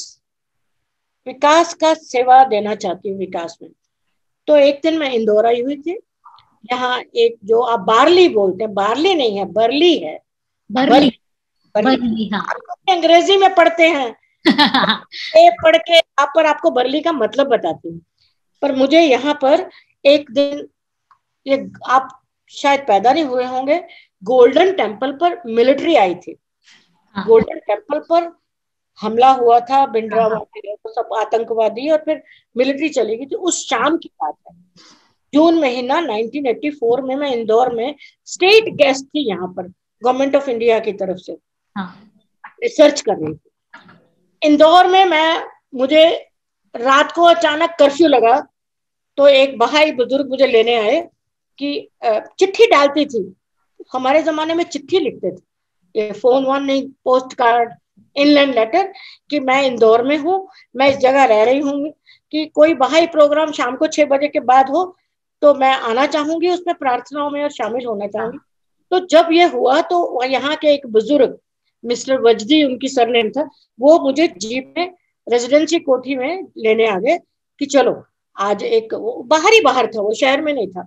विकास का सेवा देना चाहती हूँ, विकास में। तो एक दिन मैं इंदौर आई हुई थी, यहाँ एक जो आप बार्ली बोलते हैं, बार्ली नहीं है, बरली है, बरली, बरली, बरली, हाँ। अंग्रेजी में पढ़ते हैं ये पढ़ के आप पर आपको बरली का मतलब बताती हूँ। पर मुझे यहाँ पर एक दिन, ये आप शायद पैदा नहीं हुए होंगे, गोल्डन टेम्पल पर मिलिट्री आई थी। हाँ। गोल्डन टेम्पल पर हमला हुआ था, भिंडरावाले तो सब आतंकवादी, और फिर मिलिट्री चली गई थी। उस शाम की बात है, जून महीना उन्नीस सौ चौरासी में मैं इंदौर में स्टेट गेस्ट थी, यहाँ पर गवर्नमेंट ऑफ इंडिया की तरफ से। हाँ। रिसर्च कर रही थी इंदौर में। मैं मुझे रात को अचानक कर्फ्यू लगा, तो एक बहाई बुजुर्ग मुझे लेने आए कि चिट्ठी डालती थी, हमारे जमाने में चिट्ठी लिखते थे, ये फोन वन नहीं, पोस्ट कार्ड, इनलैंड लेटर, कि मैं इंदौर में हूँ, मैं इस जगह रह रही हूँ, कि कोई बहाई प्रोग्राम शाम को छह बजे के बाद हो तो मैं आना चाहूंगी, उसमें प्रार्थनाओं में और शामिल होना चाहूंगी। तो जब ये हुआ तो यहाँ के एक बुजुर्ग, मिस्टर वजदी उनकी सरनेम था, वो मुझे जीप में रेजिडेंसी कोठी में लेने आ गए कि चलो आज एक, वो बाहर ही बाहर था, वो शहर में नहीं था,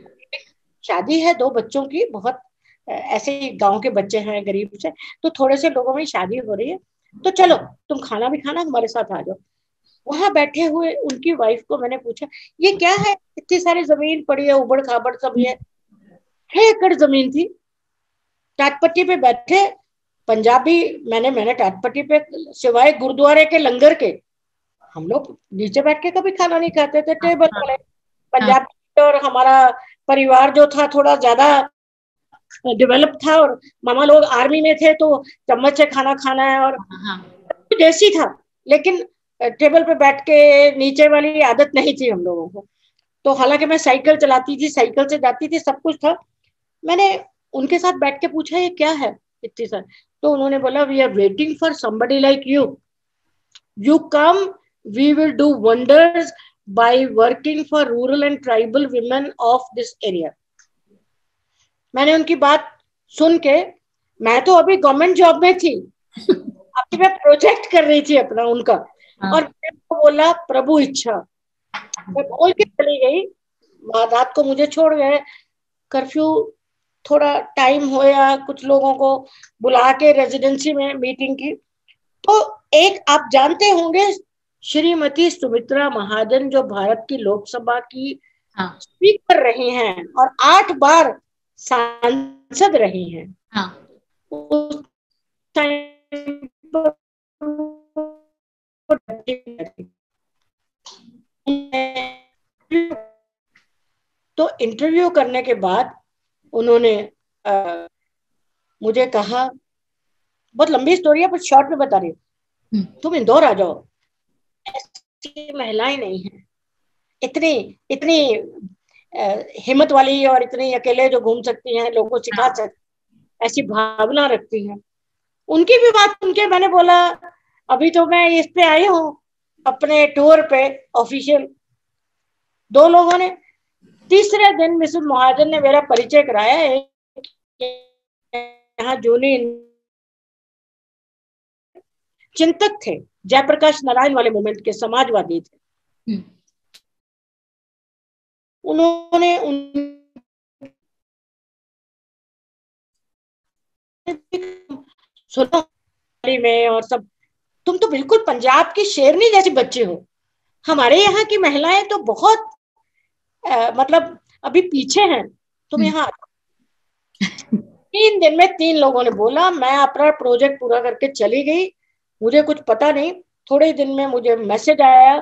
शादी है दो बच्चों की, बहुत ऐसे ही गांव के बच्चे हैं गरीब से, तो थोड़े से लोगों में शादी हो रही है, तो चलो तुम खाना भी खाना, हमारे साथ आ जाओ। वहां बैठे हुए उनकी वाइफ को मैंने पूछा, ये क्या है, इतनी सारी जमीन पड़ी है, उबड़ खाबड़ सब है। छह एकड़ जमीन थी, टाटपट्टी पे बैठे पंजाबी, मैंने मैंने टाटपट्टी पे सिवाय गुरुद्वारे के लंगर के, हम लोग नीचे बैठ के कभी खाना नहीं खाते थे, टेबल वाले पंजाबी। और हमारा परिवार जो था थोड़ा ज्यादा डेवलप था, और मामा लोग आर्मी में थे तो चम्मच से खाना खाना है और हाँ देसी था, लेकिन टेबल पे बैठ के नीचे वाली आदत नहीं थी हम लोगों को। तो हालांकि मैं साइकिल चलाती थी, साइकिल से जाती थी, सब कुछ था। मैंने उनके साथ बैठ के पूछा ये क्या है इतनी सारी, तो उन्होंने बोला we are waiting for somebody like you, you come, we will do wonders by working for rural and tribal women of this area. मैंने उनकी बात सुन के, मैं तो अभी गवर्नमेंट जॉब में थी, अभी मैं प्रोजेक्ट कर रही थी अपना उनका, हाँ। और मैं बोला प्रभु इच्छा, मैं बोल के चली गई। रात को मुझे छोड़ गए, कर्फ्यू, थोड़ा टाइम होया, कुछ लोगों को बुला के रेजिडेंसी में मीटिंग की। तो एक आप जानते होंगे श्रीमती सुमित्रा महाजन, जो भारत की लोकसभा की हाँ। स्पीकर रही हैं और आठ बार सांसद रही हैं। हाँ। उस टाइम तो इंटरव्यू करने के बाद उन्होंने आ, मुझे कहा, बहुत लंबी स्टोरी है पर शॉर्ट में बता रही हूँ, तुम इंदौर आ जाओ, ऐसी महिलाएं नहीं हैं, इतनी इतनी हिम्मत वाली और इतनी अकेले जो घूम सकती हैं, लोगों को सिखा सकती, ऐसी भावना रखती हैं। उनकी भी बात सुन के मैंने बोला अभी तो मैं इस पे आई हूँ अपने टूर पे ऑफिशियल। दो लोगों ने, तीसरे दिन मिसेस महाजन ने मेरा परिचय कराया है, यहाँ जूनी चिंतक थे, जयप्रकाश नारायण वाले मूवमेंट के, समाजवादी थे। उन्होंने उन सुना में और सब, तुम तो बिल्कुल पंजाब की शेरनी जैसी बच्चे हो, हमारे यहाँ की महिलाएं तो बहुत आ, मतलब अभी पीछे हैं, तुम यहाँ। तीन दिन में तीन लोगों ने बोला, मैं अपना प्रोजेक्ट पूरा करके चली गई, मुझे कुछ पता नहीं। थोड़े दिन में मुझे मैसेज आया,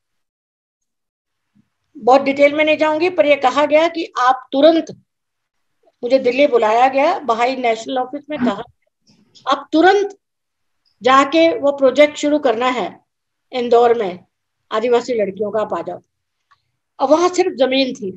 बहुत डिटेल में नहीं जाऊंगी, पर यह कहा गया कि आप तुरंत, मुझे दिल्ली बुलाया गया बहाई नेशनल ऑफिस में, कहा आप तुरंत जाके वो प्रोजेक्ट शुरू करना है इंदौर में, आदिवासी लड़कियों का, आप आ जाओ। अब वहां सिर्फ जमीन थी,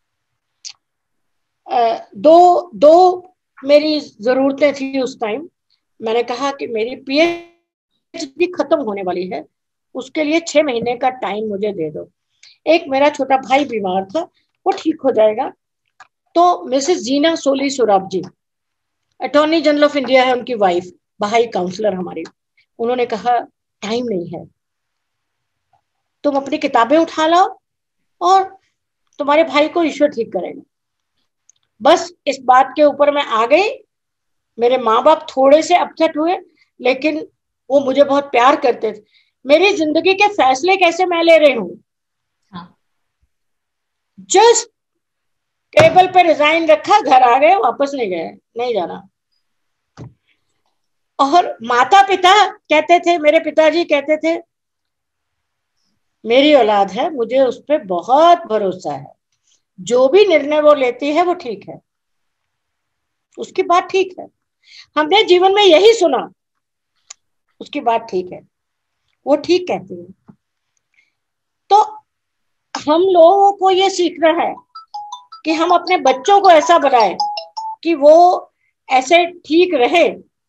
दो दो मेरी जरूरतें थी उस टाइम। मैंने कहा कि मेरी पीएचडी खत्म होने वाली है, उसके लिए छह महीने का टाइम मुझे दे दो। एक मेरा छोटा भाई बीमार था, वो ठीक हो जाएगा। तो Mrs Jeena Soli Sorabjee ji, attorney general of India है उनकी वाइफ, बहाई काउंसलर हमारी, उन्होंने कहा टाइम नहीं है, तुम अपनी किताबें उठा लाओ और तुम्हारे भाई को ईश्वर ठीक करेगा। बस इस बात के ऊपर मैं आ गई। मेरे माँ बाप थोड़े से अपसेट हुए, लेकिन वो मुझे बहुत प्यार करते थे। मेरी जिंदगी के फैसले कैसे मैं ले रही हूँ, जस्ट टेबल पे रिजाइन रखा, घर आ गए, वापस नहीं गए, नहीं जाना। और माता पिता कहते थे, मेरे पिताजी कहते थे मेरी औलाद है, मुझे उस पर बहुत भरोसा है, जो भी निर्णय वो लेती है वो ठीक है, उसकी बात ठीक है। हमने जीवन में यही सुना, उसकी बात ठीक है, वो ठीक कहती है। तो हम लोगों को ये सीखना है कि हम अपने बच्चों को ऐसा बनाएं कि वो ऐसे ठीक रहे,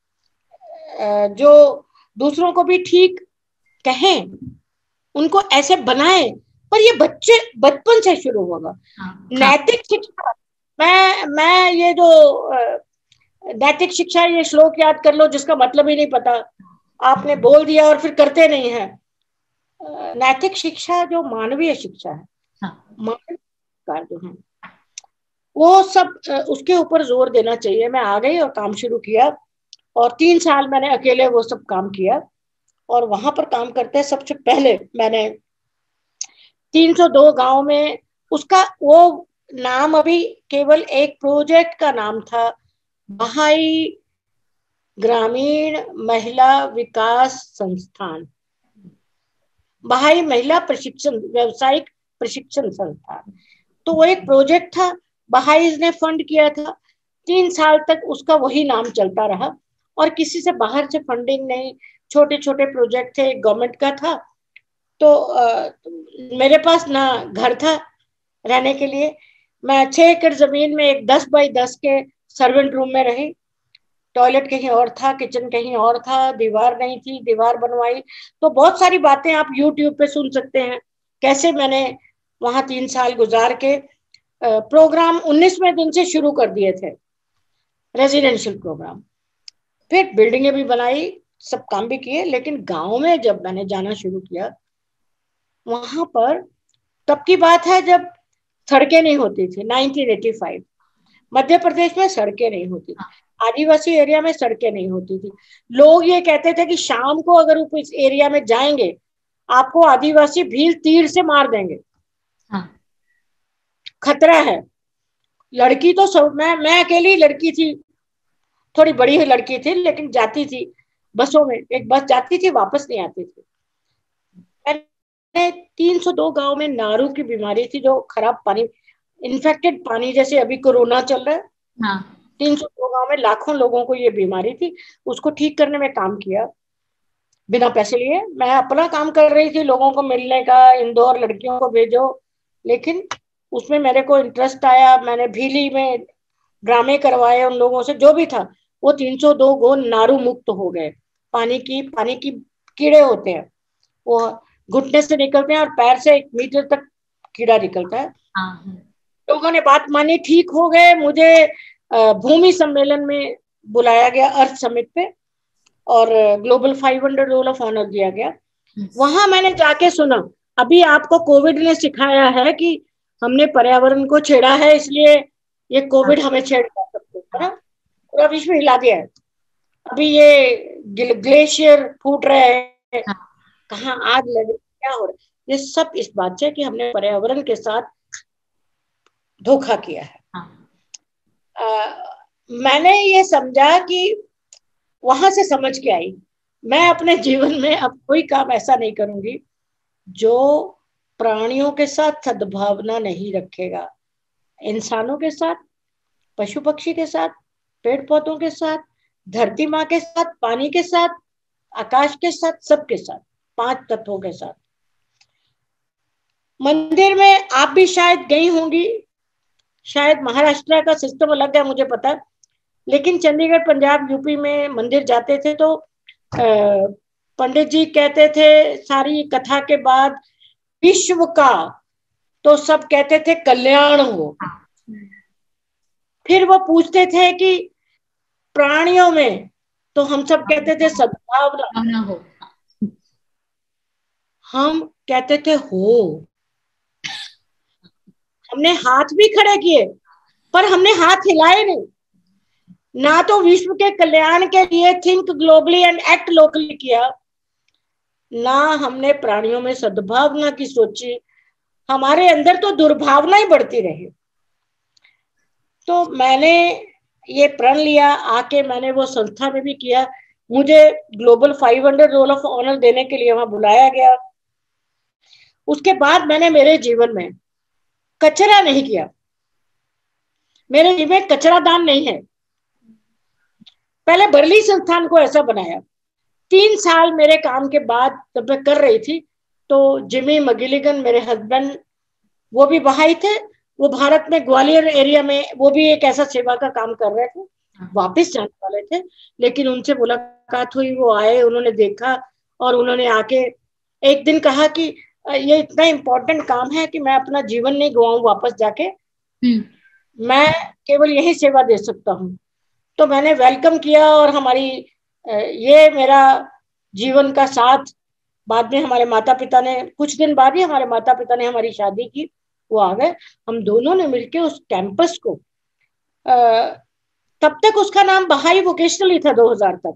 जो दूसरों को भी ठीक कहें, उनको ऐसे बनाएं। पर ये बच्चे बचपन से शुरू होगा। नैतिक शिक्षा, मैं मैं ये जो नैतिक शिक्षा, ये श्लोक याद कर लो जिसका मतलब ही नहीं पता, आपने बोल दिया और फिर करते नहीं है। नैतिक शिक्षा जो मानवीय शिक्षा है, मानवीय संस्कार जो है, वो सब, उसके ऊपर जोर देना चाहिए। मैं आ गई और काम शुरू किया, और तीन साल मैंने अकेले वो सब काम किया। और वहां पर काम करते सबसे पहले मैंने तीन सौ दो गांव में, उसका वो नाम अभी केवल एक प्रोजेक्ट का नाम था, बहाई ग्रामीण महिला विकास संस्थान, बहाई महिला प्रशिक्षण, व्यवसायिक प्रशिक्षण संस्थान। तो वो एक प्रोजेक्ट था, बहाईज ने फंड किया था। तीन साल तक उसका वही नाम चलता रहा और किसी से बाहर से फंडिंग नहीं, छोटे छोटे प्रोजेक्ट थे, गवर्नमेंट का था। तो आ, मेरे पास ना घर था रहने के लिए। मैं छह एकड़ जमीन में एक दस बाई दस के सर्वेंट रूम में रही। टॉयलेट कहीं और था, किचन कहीं और था, दीवार नहीं थी, दीवार बनवाई। तो बहुत सारी बातें आप यूट्यूब पे सुन सकते हैं कैसे मैंने वहां तीन साल गुजार के प्रोग्राम उन्नीसवें दिन से शुरू कर दिए थे, रेजिडेंशियल प्रोग्राम। फिर बिल्डिंगें भी बनाई, सब काम भी किए। लेकिन गांव में जब मैंने जाना शुरू किया, वहां पर तब की बात है जब सड़कें नहीं होती थी, nineteen eighty five Madhya Pradesh में सड़कें नहीं होती थी, आदिवासी एरिया में सड़कें नहीं होती थी। लोग ये कहते थे कि शाम को अगर आप इस एरिया में जाएंगे आपको आदिवासी भील तीर से मार देंगे। हाँ। खतरा है। लड़की तो सब, मैं मैं अकेली लड़की थी, थोड़ी बड़ी हुई लड़की थी, लेकिन जाती थी बसों में। एक बस जाती थी, वापस नहीं आती थी। मैंने तीन सौ दो गांव में नारू की बीमारी थी, जो खराब पानी, इन्फेक्टेड पानी, जैसे अभी कोरोना चल रहा है। हाँ। तीन सौ दो गांव में लाखों लोगों को ये बीमारी थी। उसको ठीक करने में काम किया बिना पैसे लिए। मैं अपना काम कर रही थी, लोगों को मिलने का, इंदौर लड़कियों को भेजो, लेकिन उसमें मेरे को इंटरेस्ट आया। मैंने भीली में ड्रामे करवाए उन लोगों से, जो भी था। वो तीन सौ दो गो नारू मुक्त हो गए। पानी की पानी की कीड़े होते हैं, वो घुटने से निकलते हैं और पैर से एक मीटर तक कीड़ा निकलता है। लोगों ने बात मानी, ठीक हो गए। मुझे भूमि सम्मेलन में बुलाया गया, अर्थ समिट पे, और global five hundred roll of honour दिया गया। वहां मैंने जाके सुना, अभी आपको कोविड ने सिखाया है कि हमने पर्यावरण को छेड़ा है, इसलिए ये कोविड हमें छेड़ सकते है ना। पूरा विश्व हिला दिया है। अभी ये ग्लेशियर फूट रहे हैं, कहाँ आग लग रही, क्या हो रहा है, ये सब इस बात से कि हमने पर्यावरण के साथ धोखा किया है। आ, मैंने ये समझा कि वहां से समझ के आई, मैं अपने जीवन में अब कोई काम ऐसा नहीं करूंगी जो प्राणियों के साथ सद्भावना नहीं रखेगा। इंसानों के साथ, पशु पक्षी के साथ, पेड़ पौधों के साथ, धरती माँ के साथ, पानी के साथ, आकाश के साथ, सबके साथ, पांच तत्वों के साथ। मंदिर में आप भी शायद गई होंगी, शायद महाराष्ट्र का सिस्टम अलग है, मुझे पता है, लेकिन चंडीगढ़, पंजाब, यूपी में मंदिर जाते थे तो पंडित जी कहते थे सारी कथा के बाद, विश्व का, तो सब कहते थे कल्याण हो। फिर वो पूछते थे कि प्राणियों में, तो हम सब कहते थे सद्भावना हो। हम कहते थे हो। हमने हाथ भी खड़े किए, पर हमने हाथ हिलाए नहीं। ना तो विश्व के कल्याण के लिए think globally and act locally किया, ना हमने प्राणियों में सद्भावना की सोची। हमारे अंदर तो दुर्भावना ही बढ़ती रही। तो मैंने ये प्रण लिया, आके मैंने वो संस्था में भी किया। मुझे global five hundred roll of honour देने के लिए वहां बुलाया गया। उसके बाद मैंने मेरे जीवन में कचरा नहीं किया। मेरे जीवन में कचरा दान नहीं है। पहले बर्ली संस्थान को ऐसा बनाया। तीन साल मेरे काम के बाद जब मैं कर रही थी, तो जिमी मगिलिगन मेरे हस्बैंड, वो भी बहाई थे। वो भारत में ग्वालियर एरिया में वो भी एक ऐसा सेवा का काम कर रहे थे, वापस जाने वाले थे, लेकिन उनसे मुलाकात हुई। वो आए, उन्होंने देखा और उन्होंने आके एक दिन कहा कि ये इतना इम्पोर्टेंट काम है कि मैं अपना जीवन नहीं गवाऊं वापस जाके, मैं केवल यही सेवा दे सकता हूँ। तो मैंने वेलकम किया और हमारी ये मेरा जीवन का साथ। बाद में हमारे माता पिता ने, कुछ दिन बाद ही हमारे माता पिता ने हमारी शादी की, वो आ गए। हम दोनों ने मिलके उस कैंपस को, आ, तब तक उसका नाम बहाई वोकेशनल ही था, दो हज़ार तक,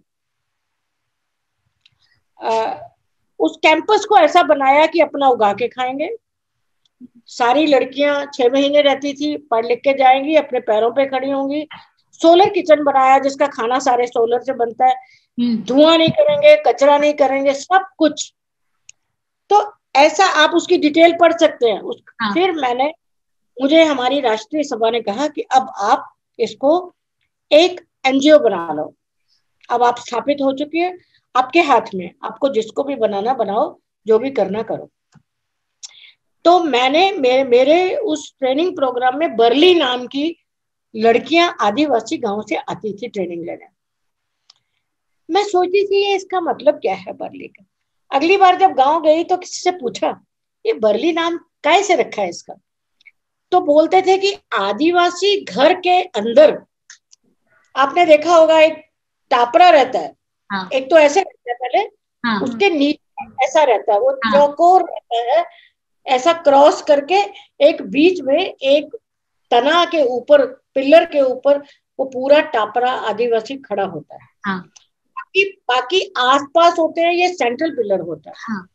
आ, उस कैंपस को ऐसा बनाया कि अपना उगा के खाएंगे। सारी लड़कियां छह महीने रहती थी, पढ़ लिख के जाएंगी, अपने पैरों पे खड़ी होंगी। सोलर किचन बनाया जिसका खाना सारे सोलर से बनता है। धुआं नहीं करेंगे, कचरा नहीं करेंगे, सब कुछ। तो ऐसा आप उसकी डिटेल पढ़ सकते हैं। हाँ। फिर मैंने, मुझे हमारी राष्ट्रीय सभा ने कहा कि अब आप इसको एक एनजीओ बना लो। अब आप स्थापित हो चुकी है, आपके हाथ में, आपको जिसको भी बनाना बनाओ, जो भी करना करो। तो मैंने मेरे, मेरे उस ट्रेनिंग प्रोग्राम में बरली नाम की लड़कियां आदिवासी गांव से आती थी ट्रेनिंग लेने। मैं सोचती थी ये इसका मतलब क्या है बरली का। अगली बार जब गांव गई तो किसी से पूछा ये बरली नाम कैसे रखा है इसका, तो बोलते थे कि आदिवासी घर के अंदर, आपने देखा होगा एक टापरा रहता है, हाँ, एक तो ऐसे रहता है पहले, हाँ, उसके नीचे ऐसा रहता है, वो हाँ, चौकोर रहता है, ऐसा क्रॉस करके एक बीच में एक तना के ऊपर, पिलर के ऊपर वो पूरा टापरा आदिवासी खड़ा होता है। हाँ, बाकी बाकी आसपास होते हैं, ये सेंट्रल पिलर होता है। हाँ,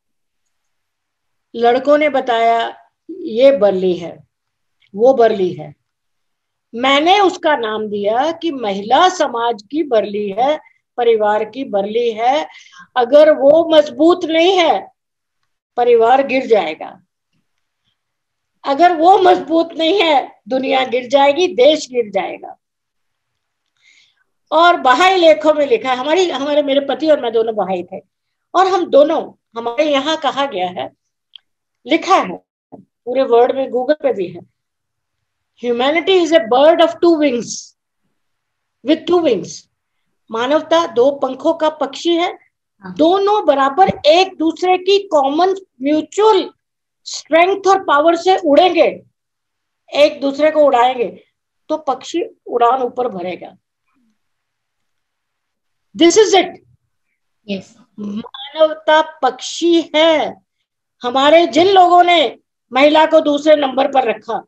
लड़कों ने बताया ये बरली है, वो बरली है। मैंने उसका नाम दिया कि महिला समाज की बरली है, परिवार की बरली है। अगर वो मजबूत नहीं है, परिवार गिर जाएगा। अगर वो मजबूत नहीं है, दुनिया गिर जाएगी, देश गिर जाएगा। और बहाई लेखों में लिखा है, हमारी हमारे मेरे पति और मैं दोनों बहाई थे, और हम दोनों, हमारे यहाँ कहा गया है, लिखा है पूरे वर्ड में, गूगल पे भी है, humanity is a bird of two wings, with two wings. मानवता दो पंखों का पक्षी है, हाँ, दोनों बराबर एक दूसरे की कॉमन म्यूचुअल स्ट्रेंथ और पावर से उड़ेंगे, एक दूसरे को उड़ाएंगे तो पक्षी उड़ान ऊपर भरेगा। This is it. यस, मानवता पक्षी है। हमारे जिन लोगों ने महिला को दूसरे नंबर पर रखा,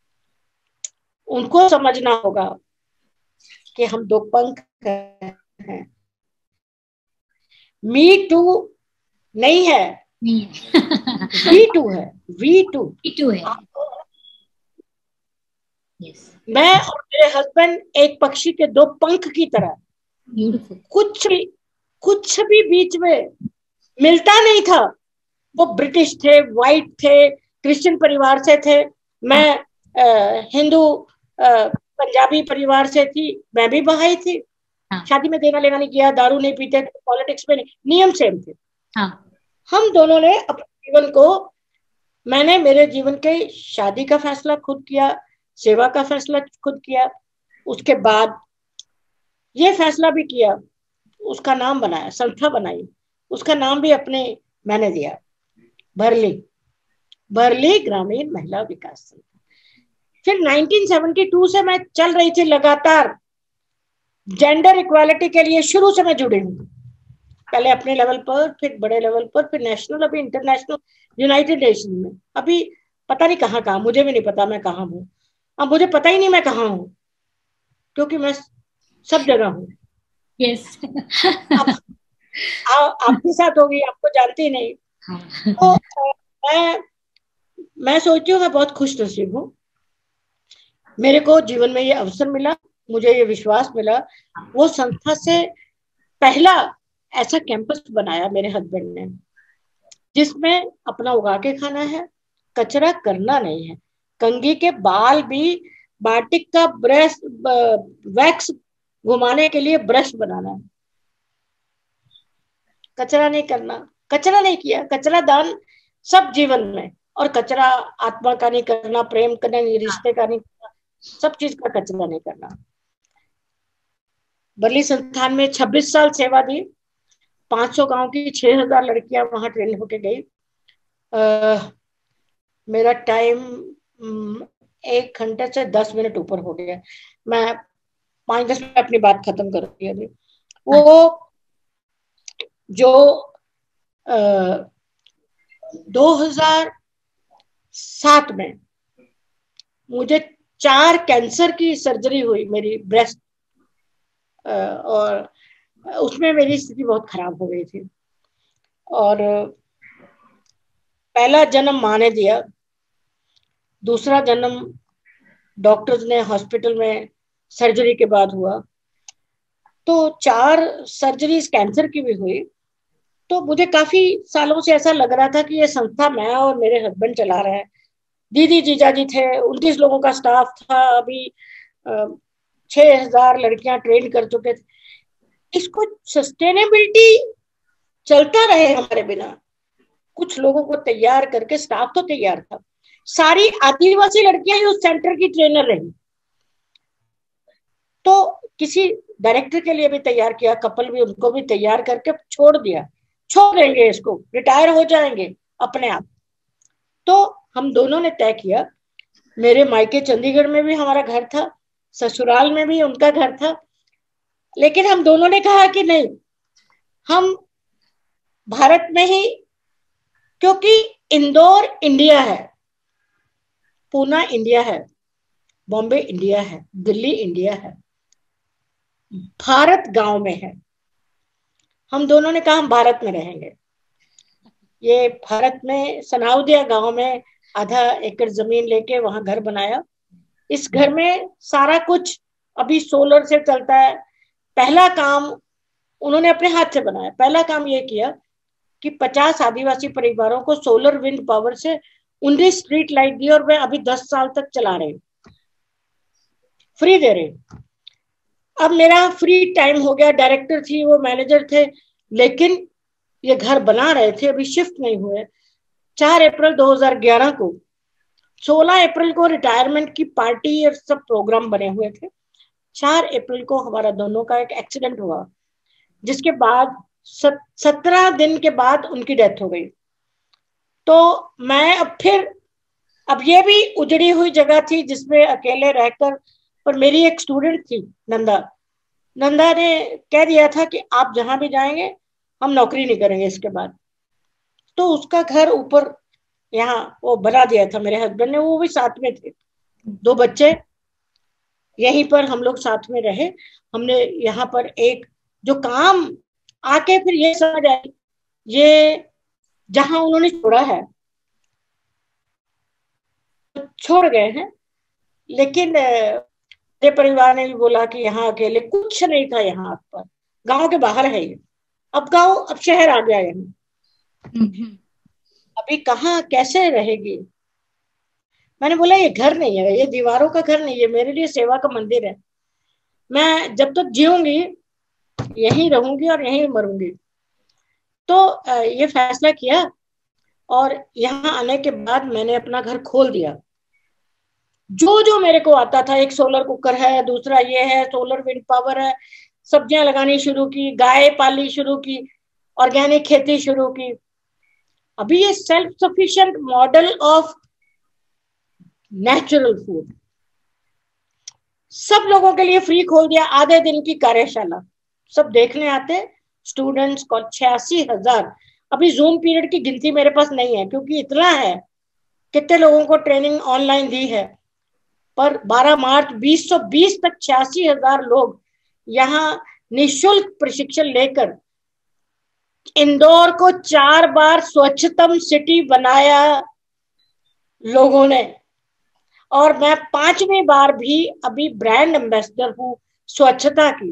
उनको समझना होगा कि हम दो पंख हैं। मी टू नहीं है, नहीं है। वी टू है, वी टू। टू है। यस, मैं और मेरे हस्बैंड एक पक्षी के दो पंख की तरह। ब्यूटीफुल। कुछ भी कुछ भी बीच में मिलता नहीं था। वो ब्रिटिश थे, वाइट थे, क्रिश्चियन परिवार से थे, मैं हिंदू पंजाबी परिवार से थी, मैं भी बहाई थी। हाँ, शादी में देना लेना नहीं किया, दारू नहीं पीते थे, पॉलिटिक्स में नहीं, नियम सेम थे। हाँ, हम दोनों ने अपने जीवन को, मैंने मेरे जीवन के शादी का फैसला खुद किया, सेवा का फैसला खुद किया, उसके बाद ये फैसला भी किया, उसका नाम बनाया, संस्था बनाई, उसका नाम भी अपने मैंने दिया, बरली, बरली ग्रामीण महिला विकास संस्था। फिर नाइनटीन सेवेंटी टू से मैं चल रही थी लगातार जेंडर इक्वालिटी के लिए, शुरू से मैं जुड़ी हूँ, पहले अपने लेवल पर, फिर बड़े लेवल पर, फिर नेशनल, अभी इंटरनेशनल, यूनाइटेड नेशन में, अभी पता नहीं कहाँ कहाँ, मुझे भी नहीं पता मैं कहाँ हूँ। अब मुझे पता ही नहीं मैं कहाँ हूँ, क्योंकि मैं सब जगह हूँ। यस। अब आपके साथ होगी, आपको जानती ही नहीं। हाँ। तो मैं मैं सोचती हूँ मैं बहुत खुश नसीब हूँ, मेरे को जीवन में ये अवसर मिला, मुझे ये विश्वास मिला। वो संस्था से पहला ऐसा कैंपस बनाया मेरे हस्बैंड ने, जिसमें अपना उगा के खाना है, कचरा करना नहीं है, कंघी के बाल भी, बाटिक का ब्रश, वैक्स घुमाने के लिए ब्रश बनाना है, कचरा नहीं करना, कचरा नहीं किया, कचरा दान सब जीवन में, और कचरा आत्मा का नहीं करना, प्रेम का नहीं, रिश्ते का नहीं करना, सब चीज का कचरा नहीं करना। बरली संस्थान में छब्बीस साल सेवा दी, पांच सौ गांव की छह हजार लड़कियां वहां ट्रेन होके गई। आ, मेरा टाइम एक घंटे से दस मिनट ऊपर हो गया, मैं पांच दस मिनट अपनी बात खत्म करूंगी अभी। वो जो दो हजार सात में मुझे चार कैंसर की सर्जरी हुई मेरी ब्रेस्ट, और उसमें मेरी स्थिति बहुत खराब हो गई थी, और पहला जन्म माँ ने दिया, दूसरा जन्म डॉक्टर्स ने हॉस्पिटल में सर्जरी के बाद हुआ, तो चार सर्जरीज कैंसर की भी हुई। तो मुझे काफी सालों से ऐसा लग रहा था कि ये संस्था मैं और मेरे हस्बैंड चला रहे हैं। दीदी जीजा जी थे, उनतीस लोगों का स्टाफ था, अभी छह हजार लड़कियां ट्रेन कर चुके थे। इसको सस्टेनेबिलिटी चलता रहे हमारे बिना, कुछ लोगों को तैयार करके, स्टाफ तो तैयार था, सारी आदिवासी लड़कियां ही उस सेंटर की ट्रेनर रही। तो किसी डायरेक्टर के लिए भी तैयार किया, कपल भी, उनको भी तैयार करके छोड़ दिया, छोड़ देंगे इसको, रिटायर हो जाएंगे अपने आप। तो हम दोनों ने तय किया, मेरे मायके चंडीगढ़ में भी हमारा घर था, ससुराल में भी उनका घर था, लेकिन हम दोनों ने कहा कि नहीं, हम भारत में ही, क्योंकि इंदौर इंडिया है, पूना इंडिया है, बॉम्बे इंडिया है, दिल्ली इंडिया है, भारत गांव में है। हम दोनों ने कहा हम भारत में रहेंगे। ये भारत में सनाउदिया गांव में आधा एकड़ जमीन लेके वहां घर बनाया। इस घर में सारा कुछ अभी सोलर से चलता है। पहला काम उन्होंने अपने हाथ से बनाया। पहला काम ये किया कि पचास आदिवासी परिवारों को सोलर विंड पावर से उन्नीस स्ट्रीट लाइट दी, और वे अभी दस साल तक चला रहे, फ्री दे रहे। अब मेरा फ्री टाइम हो गया, डायरेक्टर थी वो, मैनेजर थे, लेकिन ये घर बना रहे थे, अभी शिफ्ट नहीं हुए। चार अप्रैल दो हज़ार ग्यारह को, सोलह अप्रैल को रिटायरमेंट की पार्टी और सब प्रोग्राम बने हुए थे। चार अप्रैल को हमारा दोनों का एक एक्सीडेंट हुआ, जिसके बाद सत्रह दिन के बाद उनकी डेथ हो गई। तो मैं अब फिर, अब ये भी उजड़ी हुई जगह थी जिसमें अकेले रहकर, पर मेरी एक स्टूडेंट थी नंदा, नंदा ने कह दिया था कि आप जहां भी जाएंगे हम नौकरी नहीं करेंगे इसके बाद। तो उसका घर ऊपर यहाँ वो बना दिया था मेरे हस्बैंड ने, वो भी साथ में थे, दो बच्चे, यहीं पर हम लोग साथ में रहे। हमने यहाँ पर एक जो काम आके फिर ये समझ आई, ये जहां उन्होंने छोड़ा है छोड़ गए हैं, लेकिन मेरे परिवार ने भी बोला कि यहाँ अकेले कुछ नहीं था, यहाँ पर गांव के बाहर है ये, अब गांव, अब शहर आ गया यहाँ, अभी कहाँ कैसे रहेगी। मैंने बोला ये घर नहीं है, ये दीवारों का घर नहीं है, मेरे लिए सेवा का मंदिर है। मैं जब तक जीऊंगी यहीं रहूंगी और यहीं मरूंगी। तो ये फैसला किया, और यहाँ आने के बाद मैंने अपना घर खोल दिया। जो जो मेरे को आता था, एक सोलर कुकर है, दूसरा ये है, सोलर विंड पावर है, सब्जियां लगानी शुरू की, गाय पाली शुरू की, ऑर्गेनिक खेती शुरू की। अभी ये self sufficient model of natural food सब लोगों के लिए फ्री खोल दिया। आधे दिन की कार्यशाला, सब देखने आते स्टूडेंट्स को, छियासी हजार। अभी जूम पीरियड की गिनती मेरे पास नहीं है, क्योंकि इतना है, कितने लोगों को ट्रेनिंग ऑनलाइन दी है, पर बारह मार्च बीस सौ बीस तक छियासी हजार लोग यहाँ निःशुल्क प्रशिक्षण लेकर इंदौर को चार बार स्वच्छतम सिटी बनाया लोगों ने। और मैं पांचवी बार भी अभी ब्रांड एम्बेसडर हूं स्वच्छता की।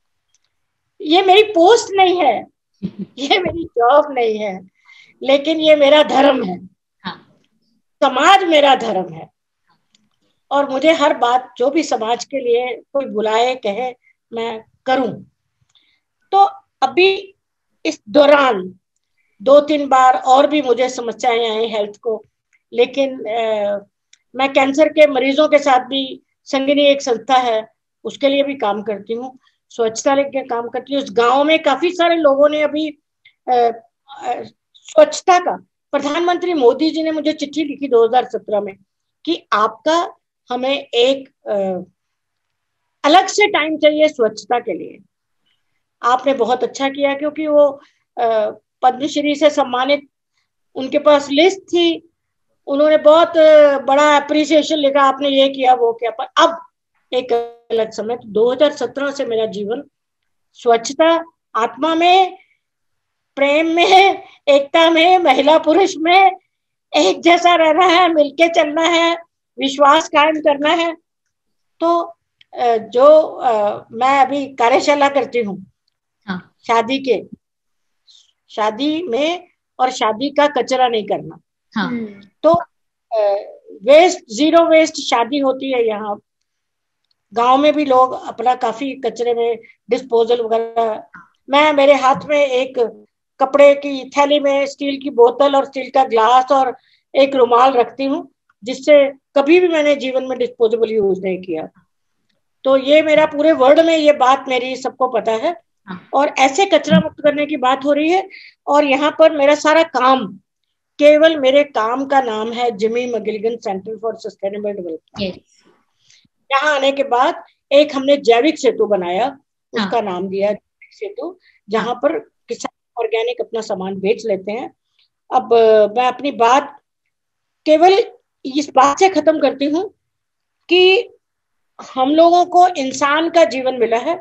ये मेरी पोस्ट नहीं है, ये मेरी जॉब नहीं है, लेकिन ये मेरा धर्म है। हाँ। समाज मेरा धर्म है, और मुझे हर बात जो भी समाज के लिए कोई बुलाए कहे मैं करूं। तो अभी इस दौरान दो तीन बार और भी मुझे समस्याएं आई हेल्थ को, लेकिन आ, मैं कैंसर के मरीजों के साथ भी, संगिनी एक संस्था है उसके लिए भी काम करती हूँ, स्वच्छता लेके काम करती हूँ। उस गांव में काफी सारे लोगों ने अभी आ, आ, स्वच्छता का, प्रधानमंत्री मोदी जी ने मुझे चिट्ठी लिखी दो हज़ार सत्रह में कि आपका हमें एक आ, अलग से टाइम चाहिए स्वच्छता के लिए। आपने बहुत अच्छा किया, क्योंकि वो पद्मश्री से सम्मानित, उनके पास लिस्ट थी, उन्होंने बहुत बड़ा अप्रिसिएशन लिखा, आपने ये किया वो किया। पर अब एक अलग समय, तो दो हज़ार सत्रह से मेरा जीवन स्वच्छता, आत्मा में, प्रेम में, एकता में, महिला पुरुष में एक जैसा रहना है, मिलके चलना है, विश्वास कायम करना है। तो जो मैं अभी कार्यशाला करती हूँ, हाँ, शादी के, शादी में, और शादी का कचरा नहीं करना। हाँ। तो वेस्ट, जीरो वेस्ट शादी होती है यहाँ, गांव में भी लोग अपना काफी कचरे में डिस्पोजल वगैरह, मैं मेरे हाथ में एक कपड़े की थैली में स्टील की बोतल और स्टील का ग्लास और एक रुमाल रखती हूँ, जिससे कभी भी मैंने जीवन में डिस्पोजेबल यूज नहीं किया। तो ये मेरा पूरे वर्ल्ड में ये बात मेरी सबको पता है, और ऐसे कचरा मुक्त करने की बात हो रही है। और यहाँ पर मेरा सारा काम, केवल मेरे काम का नाम है Jimmy McGilligan centre for sustainable development. यहाँ आने के बाद एक हमने जैविक सेतु बनाया, उसका हाँ. नाम दिया जैविक सेतु, जहां पर किसान ऑर्गेनिक अपना सामान बेच लेते हैं। अब मैं अपनी बात केवल इस बात से खत्म करती हूँ कि हम लोगों को इंसान का जीवन मिला है,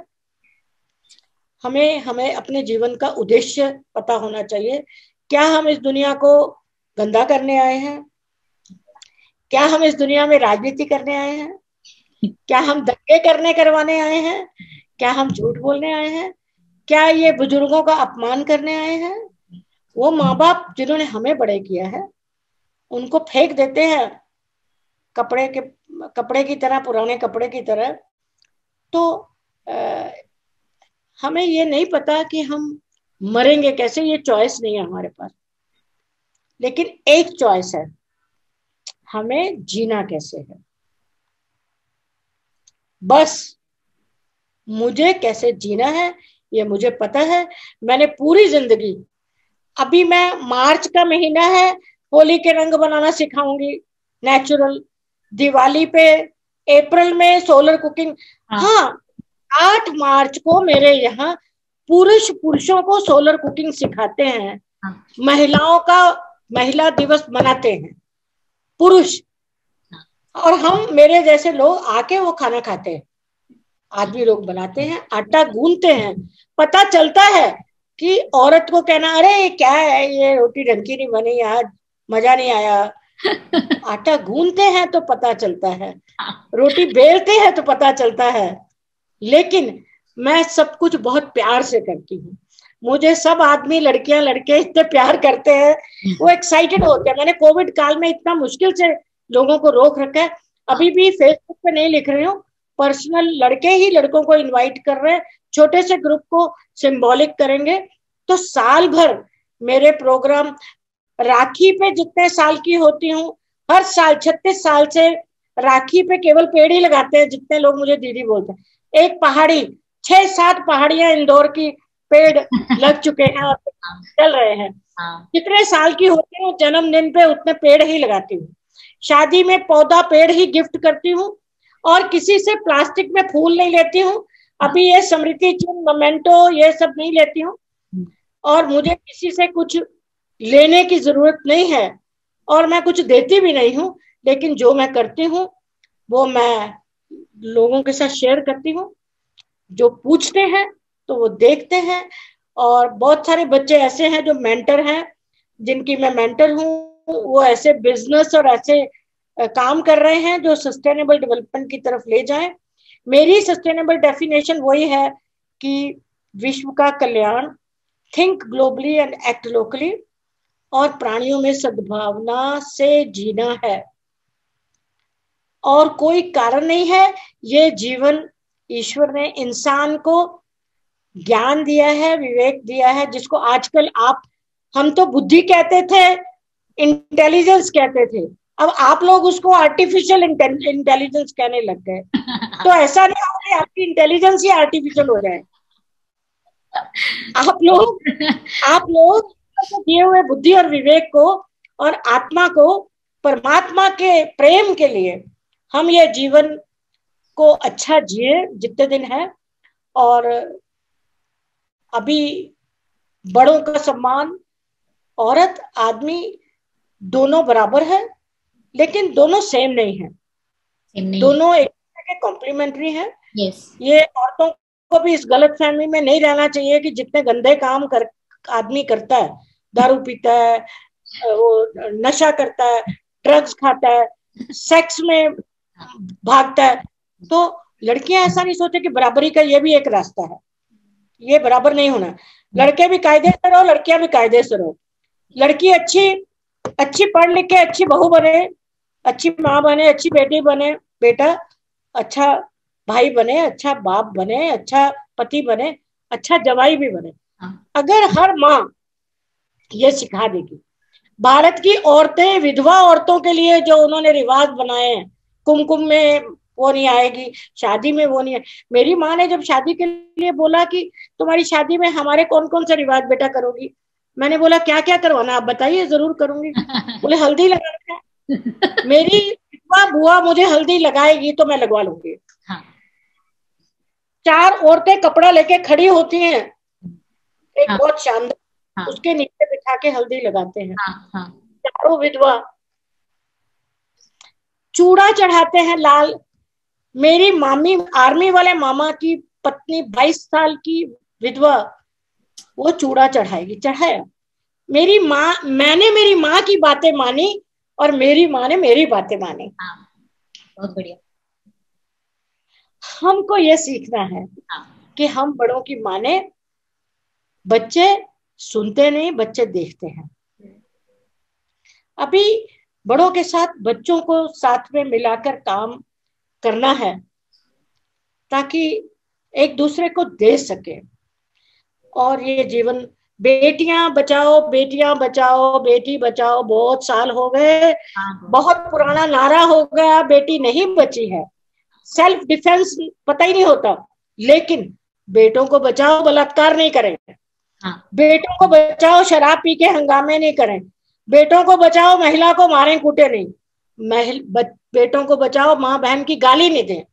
हमें हमें अपने जीवन का उद्देश्य पता होना चाहिए। क्या हम इस दुनिया को गंदा करने आए हैं? क्या हम इस दुनिया में राजनीति करने आए हैं? क्या हम दंगे करने करवाने आए हैं? क्या हम झूठ बोलने आए हैं? क्या ये बुजुर्गों का अपमान करने आए हैं? वो माँ बाप जिन्होंने हमें बड़े किया है, उनको फेंक देते हैं कपड़े के कपड़े की तरह, पुराने कपड़े की तरह। तो आ, हमें ये नहीं पता कि हम मरेंगे कैसे, ये चॉइस नहीं है हमारे पास। लेकिन एक चॉइस है, हमें जीना कैसे है। बस मुझे कैसे जीना है ये मुझे पता है। मैंने पूरी जिंदगी, अभी मैं मार्च का महीना है, होली के रंग बनाना सिखाऊंगी नेचुरल। दिवाली पे अप्रैल में सोलर कुकिंग। हाँ, हाँ, आठ मार्च को मेरे यहाँ पुरुष पुरुषों को सोलर कुकिंग सिखाते हैं। हाँ. महिलाओं का महिला दिवस मनाते हैं पुरुष, और हम मेरे जैसे लोग आके वो खाना खाते हैं। आदमी लोग बनाते हैं, आटा गूंथते हैं। पता चलता है कि औरत को कहना, अरे क्या है ये रोटी ढंग की नहीं बनी आज, मजा नहीं आया। आटा गूंथते हैं तो पता चलता है, रोटी बेलते हैं तो पता चलता है। लेकिन मैं सब कुछ बहुत प्यार से करती हूँ। मुझे सब आदमी, लड़कियां लड़के इतने प्यार करते हैं, वो एक्साइटेड होते हैं। मैंने कोविड काल में इतना मुश्किल से लोगों को रोक रखा है। अभी भी फेसबुक पे नहीं लिख रही हूँ, पर्सनल लड़के ही लड़कों को इनवाइट कर रहे हैं, छोटे से ग्रुप को सिंबॉलिक करेंगे। तो साल भर मेरे प्रोग्राम, राखी पे जितने साल की होती हूँ, हर साल छत्तीस साल से राखी पे केवल पेड़ ही लगाते हैं जितने लोग मुझे दीदी बोलते हैं। एक पहाड़ी, छह सात पहाड़ियां इंदौर की पेड़ लग चुके हैं और चल रहे हैं। जितने साल की होती हूँ, जन्मदिन पे उतने पेड़ ही लगाती हूँ। शादी में पौधा पेड़ ही गिफ्ट करती हूँ, और किसी से प्लास्टिक में फूल नहीं लेती हूँ। अभी ये स्मृति चिन्ह, मोमेंटो, ये सब नहीं लेती हूँ। और मुझे किसी से कुछ लेने की जरूरत नहीं है, और मैं कुछ देती भी नहीं हूँ। लेकिन जो मैं करती हूँ वो मैं लोगों के साथ शेयर करती हूँ। जो पूछते हैं तो वो देखते हैं। और बहुत सारे बच्चे ऐसे हैं जो मेंटर हैं, जिनकी मैं मेंटर हूँ। वो ऐसे बिजनेस और ऐसे काम कर रहे हैं जो सस्टेनेबल डेवलपमेंट की तरफ ले जाएं। मेरी सस्टेनेबल डेफिनेशन वही है कि विश्व का कल्याण, think globally and act locally, और प्राणियों में सद्भावना से जीना है। और कोई कारण नहीं है, ये जीवन ईश्वर ने इंसान को ज्ञान दिया है, विवेक दिया है, जिसको आजकल आप, हम तो बुद्धि कहते थे, इंटेलिजेंस कहते थे, अब आप लोग उसको आर्टिफिशियल इंटेलिजेंस कहने लग गए। तो ऐसा नहीं हो कि आपकी इंटेलिजेंस ही आर्टिफिशियल हो जाए। आप लोग आप लोग दिए हुए बुद्धि और विवेक को और आत्मा को परमात्मा के प्रेम के लिए हम ये जीवन को अच्छा जिए जितने दिन है। और अभी बड़ों का सम्मान, औरत आदमी दोनों बराबर है, लेकिन दोनों सेम नहीं है, नहीं। दोनों एक दूसरे के कॉम्प्लीमेंट्री हैं। yes. ये औरतों को भी इस गलत फहमी में नहीं रहना चाहिए कि जितने गंदे काम कर आदमी करता है, दारू पीता है, वो नशा करता है, ड्रग्स खाता है, सेक्स में भागता है, तो लड़कियां ऐसा नहीं सोचे कि बराबरी का ये भी एक रास्ता है। ये बराबर नहीं होना। लड़के भी कायदे से रहो, लड़कियां भी कायदे से रहो। लड़की अच्छी अच्छी पढ़ लिख के अच्छी बहू बने, अच्छी माँ बने, अच्छी बेटी बने, बेटा अच्छा भाई बने, अच्छा बाप बने, अच्छा पति बने, अच्छा जवाई भी बने। हाँ। अगर हर माँ ये सिखा देगी। भारत की औरतें, विधवा औरतों के लिए जो उन्होंने रिवाज बनाए हैं, कुमकुम में वो नहीं आएगी, शादी में वो नहीं है। मेरी माँ ने जब शादी के लिए बोला कि तुम्हारी शादी में हमारे कौन कौन से रिवाज बेटा करोगी, मैंने बोला क्या क्या करवाना आप बताइए, जरूर करूंगी। बोले हल्दी लगाना है। मेरी विधवा बुआ मुझे हल्दी लगाएगी तो मैं लगवा लूंगी। हाँ। चार औरतें कपड़ा लेके खड़ी होती हैं, एक हाँ। बहुत शानदार, हाँ। उसके नीचे बिठा के हल्दी लगाते हैं। हाँ। हाँ। चारों विधवा चूड़ा चढ़ाते हैं लाल। मेरी मामी, आर्मी वाले मामा की पत्नी बाईस साल की विधवा, वो चूड़ा चढ़ाएगी, चढ़ाया। मेरी माँ, मैंने मेरी माँ की बातें मानी और मेरी माँ ने मेरी बातें मानी। हाँ, बहुत बढ़िया। हमको ये सीखना है हाँ। कि हम बड़ों की माने। बच्चे सुनते नहीं, बच्चे देखते हैं। अभी बड़ों के साथ बच्चों को साथ में मिलाकर काम करना है ताकि एक दूसरे को दे सके। और ये जीवन, बेटियां बचाओ, बेटियां बचाओ, बेटी बचाओ, बहुत साल हो गए, बहुत पुराना नारा हो गया, बेटी नहीं बची है। सेल्फ डिफेंस पता ही नहीं होता। लेकिन बेटों को बचाओ, बलात्कार नहीं करें। हाँ। बेटों को बचाओ, शराब पी के हंगामे नहीं करें। बेटों को बचाओ, महिला को मारें कूटे नहीं। महिल, बेटों को बचाओ, माँ बहन की गाली नहीं दें।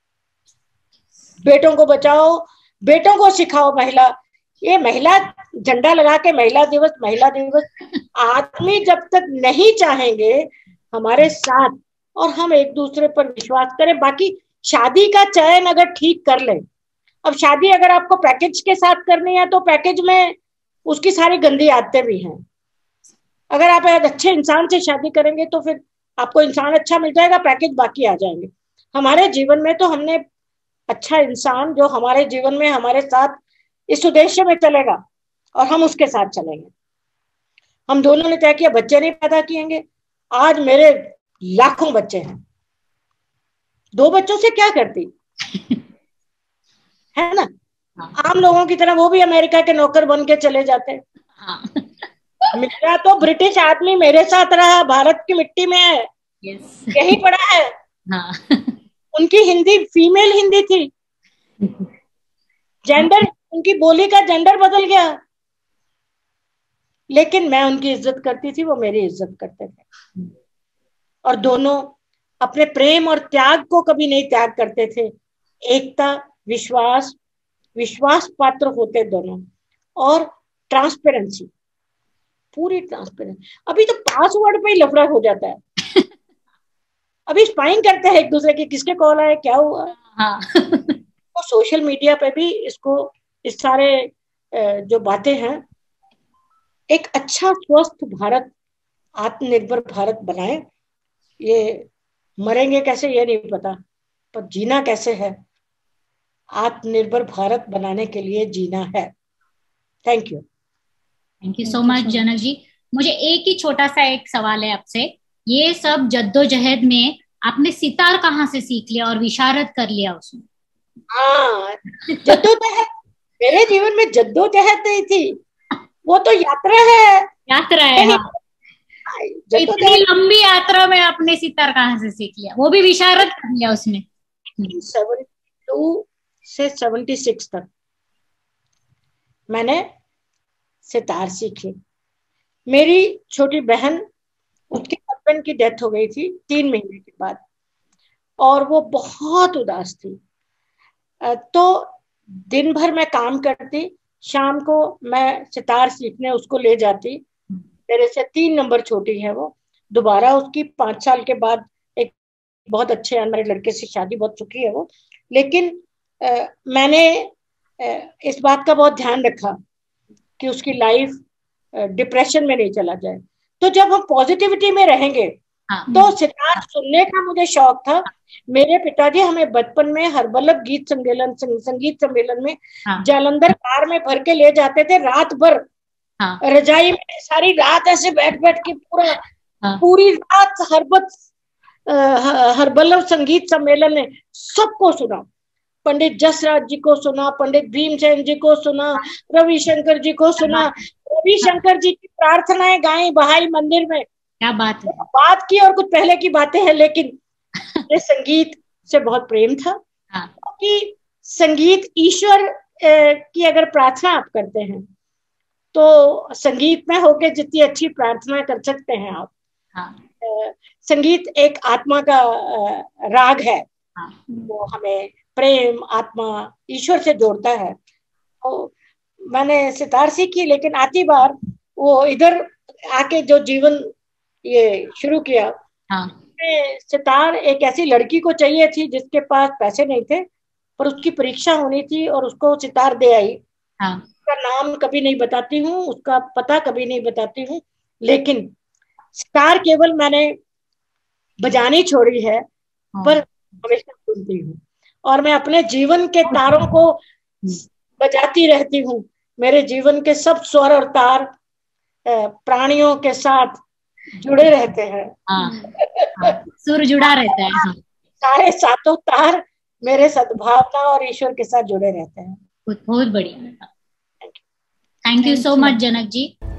बेटों को बचाओ, बेटों को सिखाओ महिला, ये महिला झंडा लगा के महिला दिवस महिला दिवस, आदमी जब तक नहीं चाहेंगे हमारे साथ और हम एक दूसरे पर विश्वास करें। बाकी शादी का चयन अगर ठीक कर ले, अब शादी अगर आपको पैकेज के साथ करनी है तो पैकेज में उसकी सारी गंदी आदतें भी हैं। अगर आप एक अच्छे इंसान से शादी करेंगे तो फिर आपको इंसान अच्छा मिल जाएगा, पैकेज बाकी आ जाएंगे। हमारे जीवन में तो हमने अच्छा इंसान जो हमारे जीवन में हमारे साथ इस उद्देश्य में चलेगा और हम उसके साथ चलेंगे। हम दोनों ने तय किया बच्चे नहीं पैदा किएंगे। आज मेरे लाखों बच्चे हैं, दो बच्चों से क्या करती है ना। हाँ। आम लोगों की तरह वो भी अमेरिका के नौकर बन के चले जाते हैं। हाँ। मेरा तो ब्रिटिश आदमी मेरे साथ रहा, भारत की मिट्टी में है, यस। यही पढ़ा है। हाँ। उनकी हिंदी फीमेल हिंदी थी, जेंडर, उनकी बोली का जेंडर बदल गया, लेकिन मैं उनकी इज्जत करती थी, वो मेरी इज्जत करते थे। और दोनों अपने प्रेम और त्याग को कभी नहीं त्याग करते थे। एकता, विश्वास, विश्वास पात्र होते दोनों, और ट्रांसपेरेंसी, पूरी ट्रांसपेरेंसी। अभी तो पासवर्ड पे ही लफड़ा हो जाता है। अभी स्पाइंग करते हैं एक दूसरे की, किसके कॉल आए, क्या हुआ। हाँ। तो सोशल मीडिया पे भी इसको, इस सारे जो बातें हैं, एक अच्छा स्वस्थ भारत, आत्मनिर्भर भारत बनाए। ये मरेंगे कैसे ये नहीं पता, पर जीना कैसे है, आत्मनिर्भर भारत बनाने के लिए जीना है। Thank you. Thank you so much Janak ji. मुझे एक ही छोटा सा एक सवाल है आपसे। ये सब जद्दोजहद में आपने सितार कहाँ से सीख लिया और विशारद कर लिया उसमें? हाँ, जद्दोजहद, मेरे जीवन में जद्दोजहद नहीं थी, वो तो यात्रा है। यात्रा है। हाँ। तो इतनी लंबी यात्रा में आपने सितार कहाँ से सीख लिया, वो भी विशारद कर लिया उसमें? सेवेंटी टू से सेवेंटी सिक्स तक मैंने सितार सीखी। मेरी छोटी बहन, उसके हस्बैंड की डेथ हो गई थी तीन महीने के बाद, और वो बहुत उदास थी। तो दिन भर मैं काम करती, शाम को मैं सितार सीखने उसको ले जाती। मेरे से तीन नंबर छोटी है वो। दोबारा उसकी पांच साल के बाद एक बहुत अच्छे अनमैरिड लड़के से शादी, बहुत सुखी है वो। लेकिन आ, मैंने आ, इस बात का बहुत ध्यान रखा कि उसकी लाइफ डिप्रेशन में नहीं चला जाए। तो जब हम पॉजिटिविटी में रहेंगे, हाँ। तो सितार सुनने का मुझे शौक था। मेरे पिताजी हमें बचपन में हरबल्लभ गीत सम्मेलन, संगीत सम्मेलन में हाँ। जालंधर कार में भर के ले जाते थे, रात भर हाँ। रजाई में सारी रात ऐसे बैठ बैठ के पूरा हाँ। पूरी रात हरबत हरबल्लभ संगीत सम्मेलन में सबको सुना। पंडित जसराज जी को सुना, पंडित भीमसेन जी को सुना, रविशंकर जी को सुना, रविशंकर जी की प्रार्थनाएं गाई बहाई मंदिर में। क्या बात है। बात की और कुछ पहले की बातें हैं, लेकिन ये संगीत से बहुत प्रेम था। क्योंकि हाँ। संगीत ईश्वर की अगर प्रार्थना आप करते हैं तो संगीत में होके जितनी अच्छी प्रार्थना कर सकते हैं आप। हाँ। संगीत एक आत्मा का राग है। हाँ। वो हमें प्रेम, आत्मा, ईश्वर से जोड़ता है। तो मैंने सितार सीखी, लेकिन आती बार वो इधर आके जो जीवन ये शुरू किया। हाँ। सितार एक ऐसी लड़की को चाहिए थी जिसके पास पैसे नहीं थे, पर उसकी परीक्षा होनी थी और उसको सितार दे आई। हाँ। उसका नाम कभी नहीं बताती हूँ, उसका पता कभी नहीं बताती हूँ, लेकिन सितार केवल मैंने बजानी छोड़ी है। हाँ। पर हमेशा सुनती हूँ और मैं अपने जीवन के तारों को बजाती रहती हूँ। मेरे जीवन के सब स्वर और तार प्राणियों के साथ जुड़े रहते हैं। हाँ। हाँ। सुर जुड़ा रहता है। हाँ। सारे सातों तार मेरे सद्भावना और ईश्वर के साथ जुड़े रहते हैं। बहुत बढ़िया। Thank you so much Janak ji.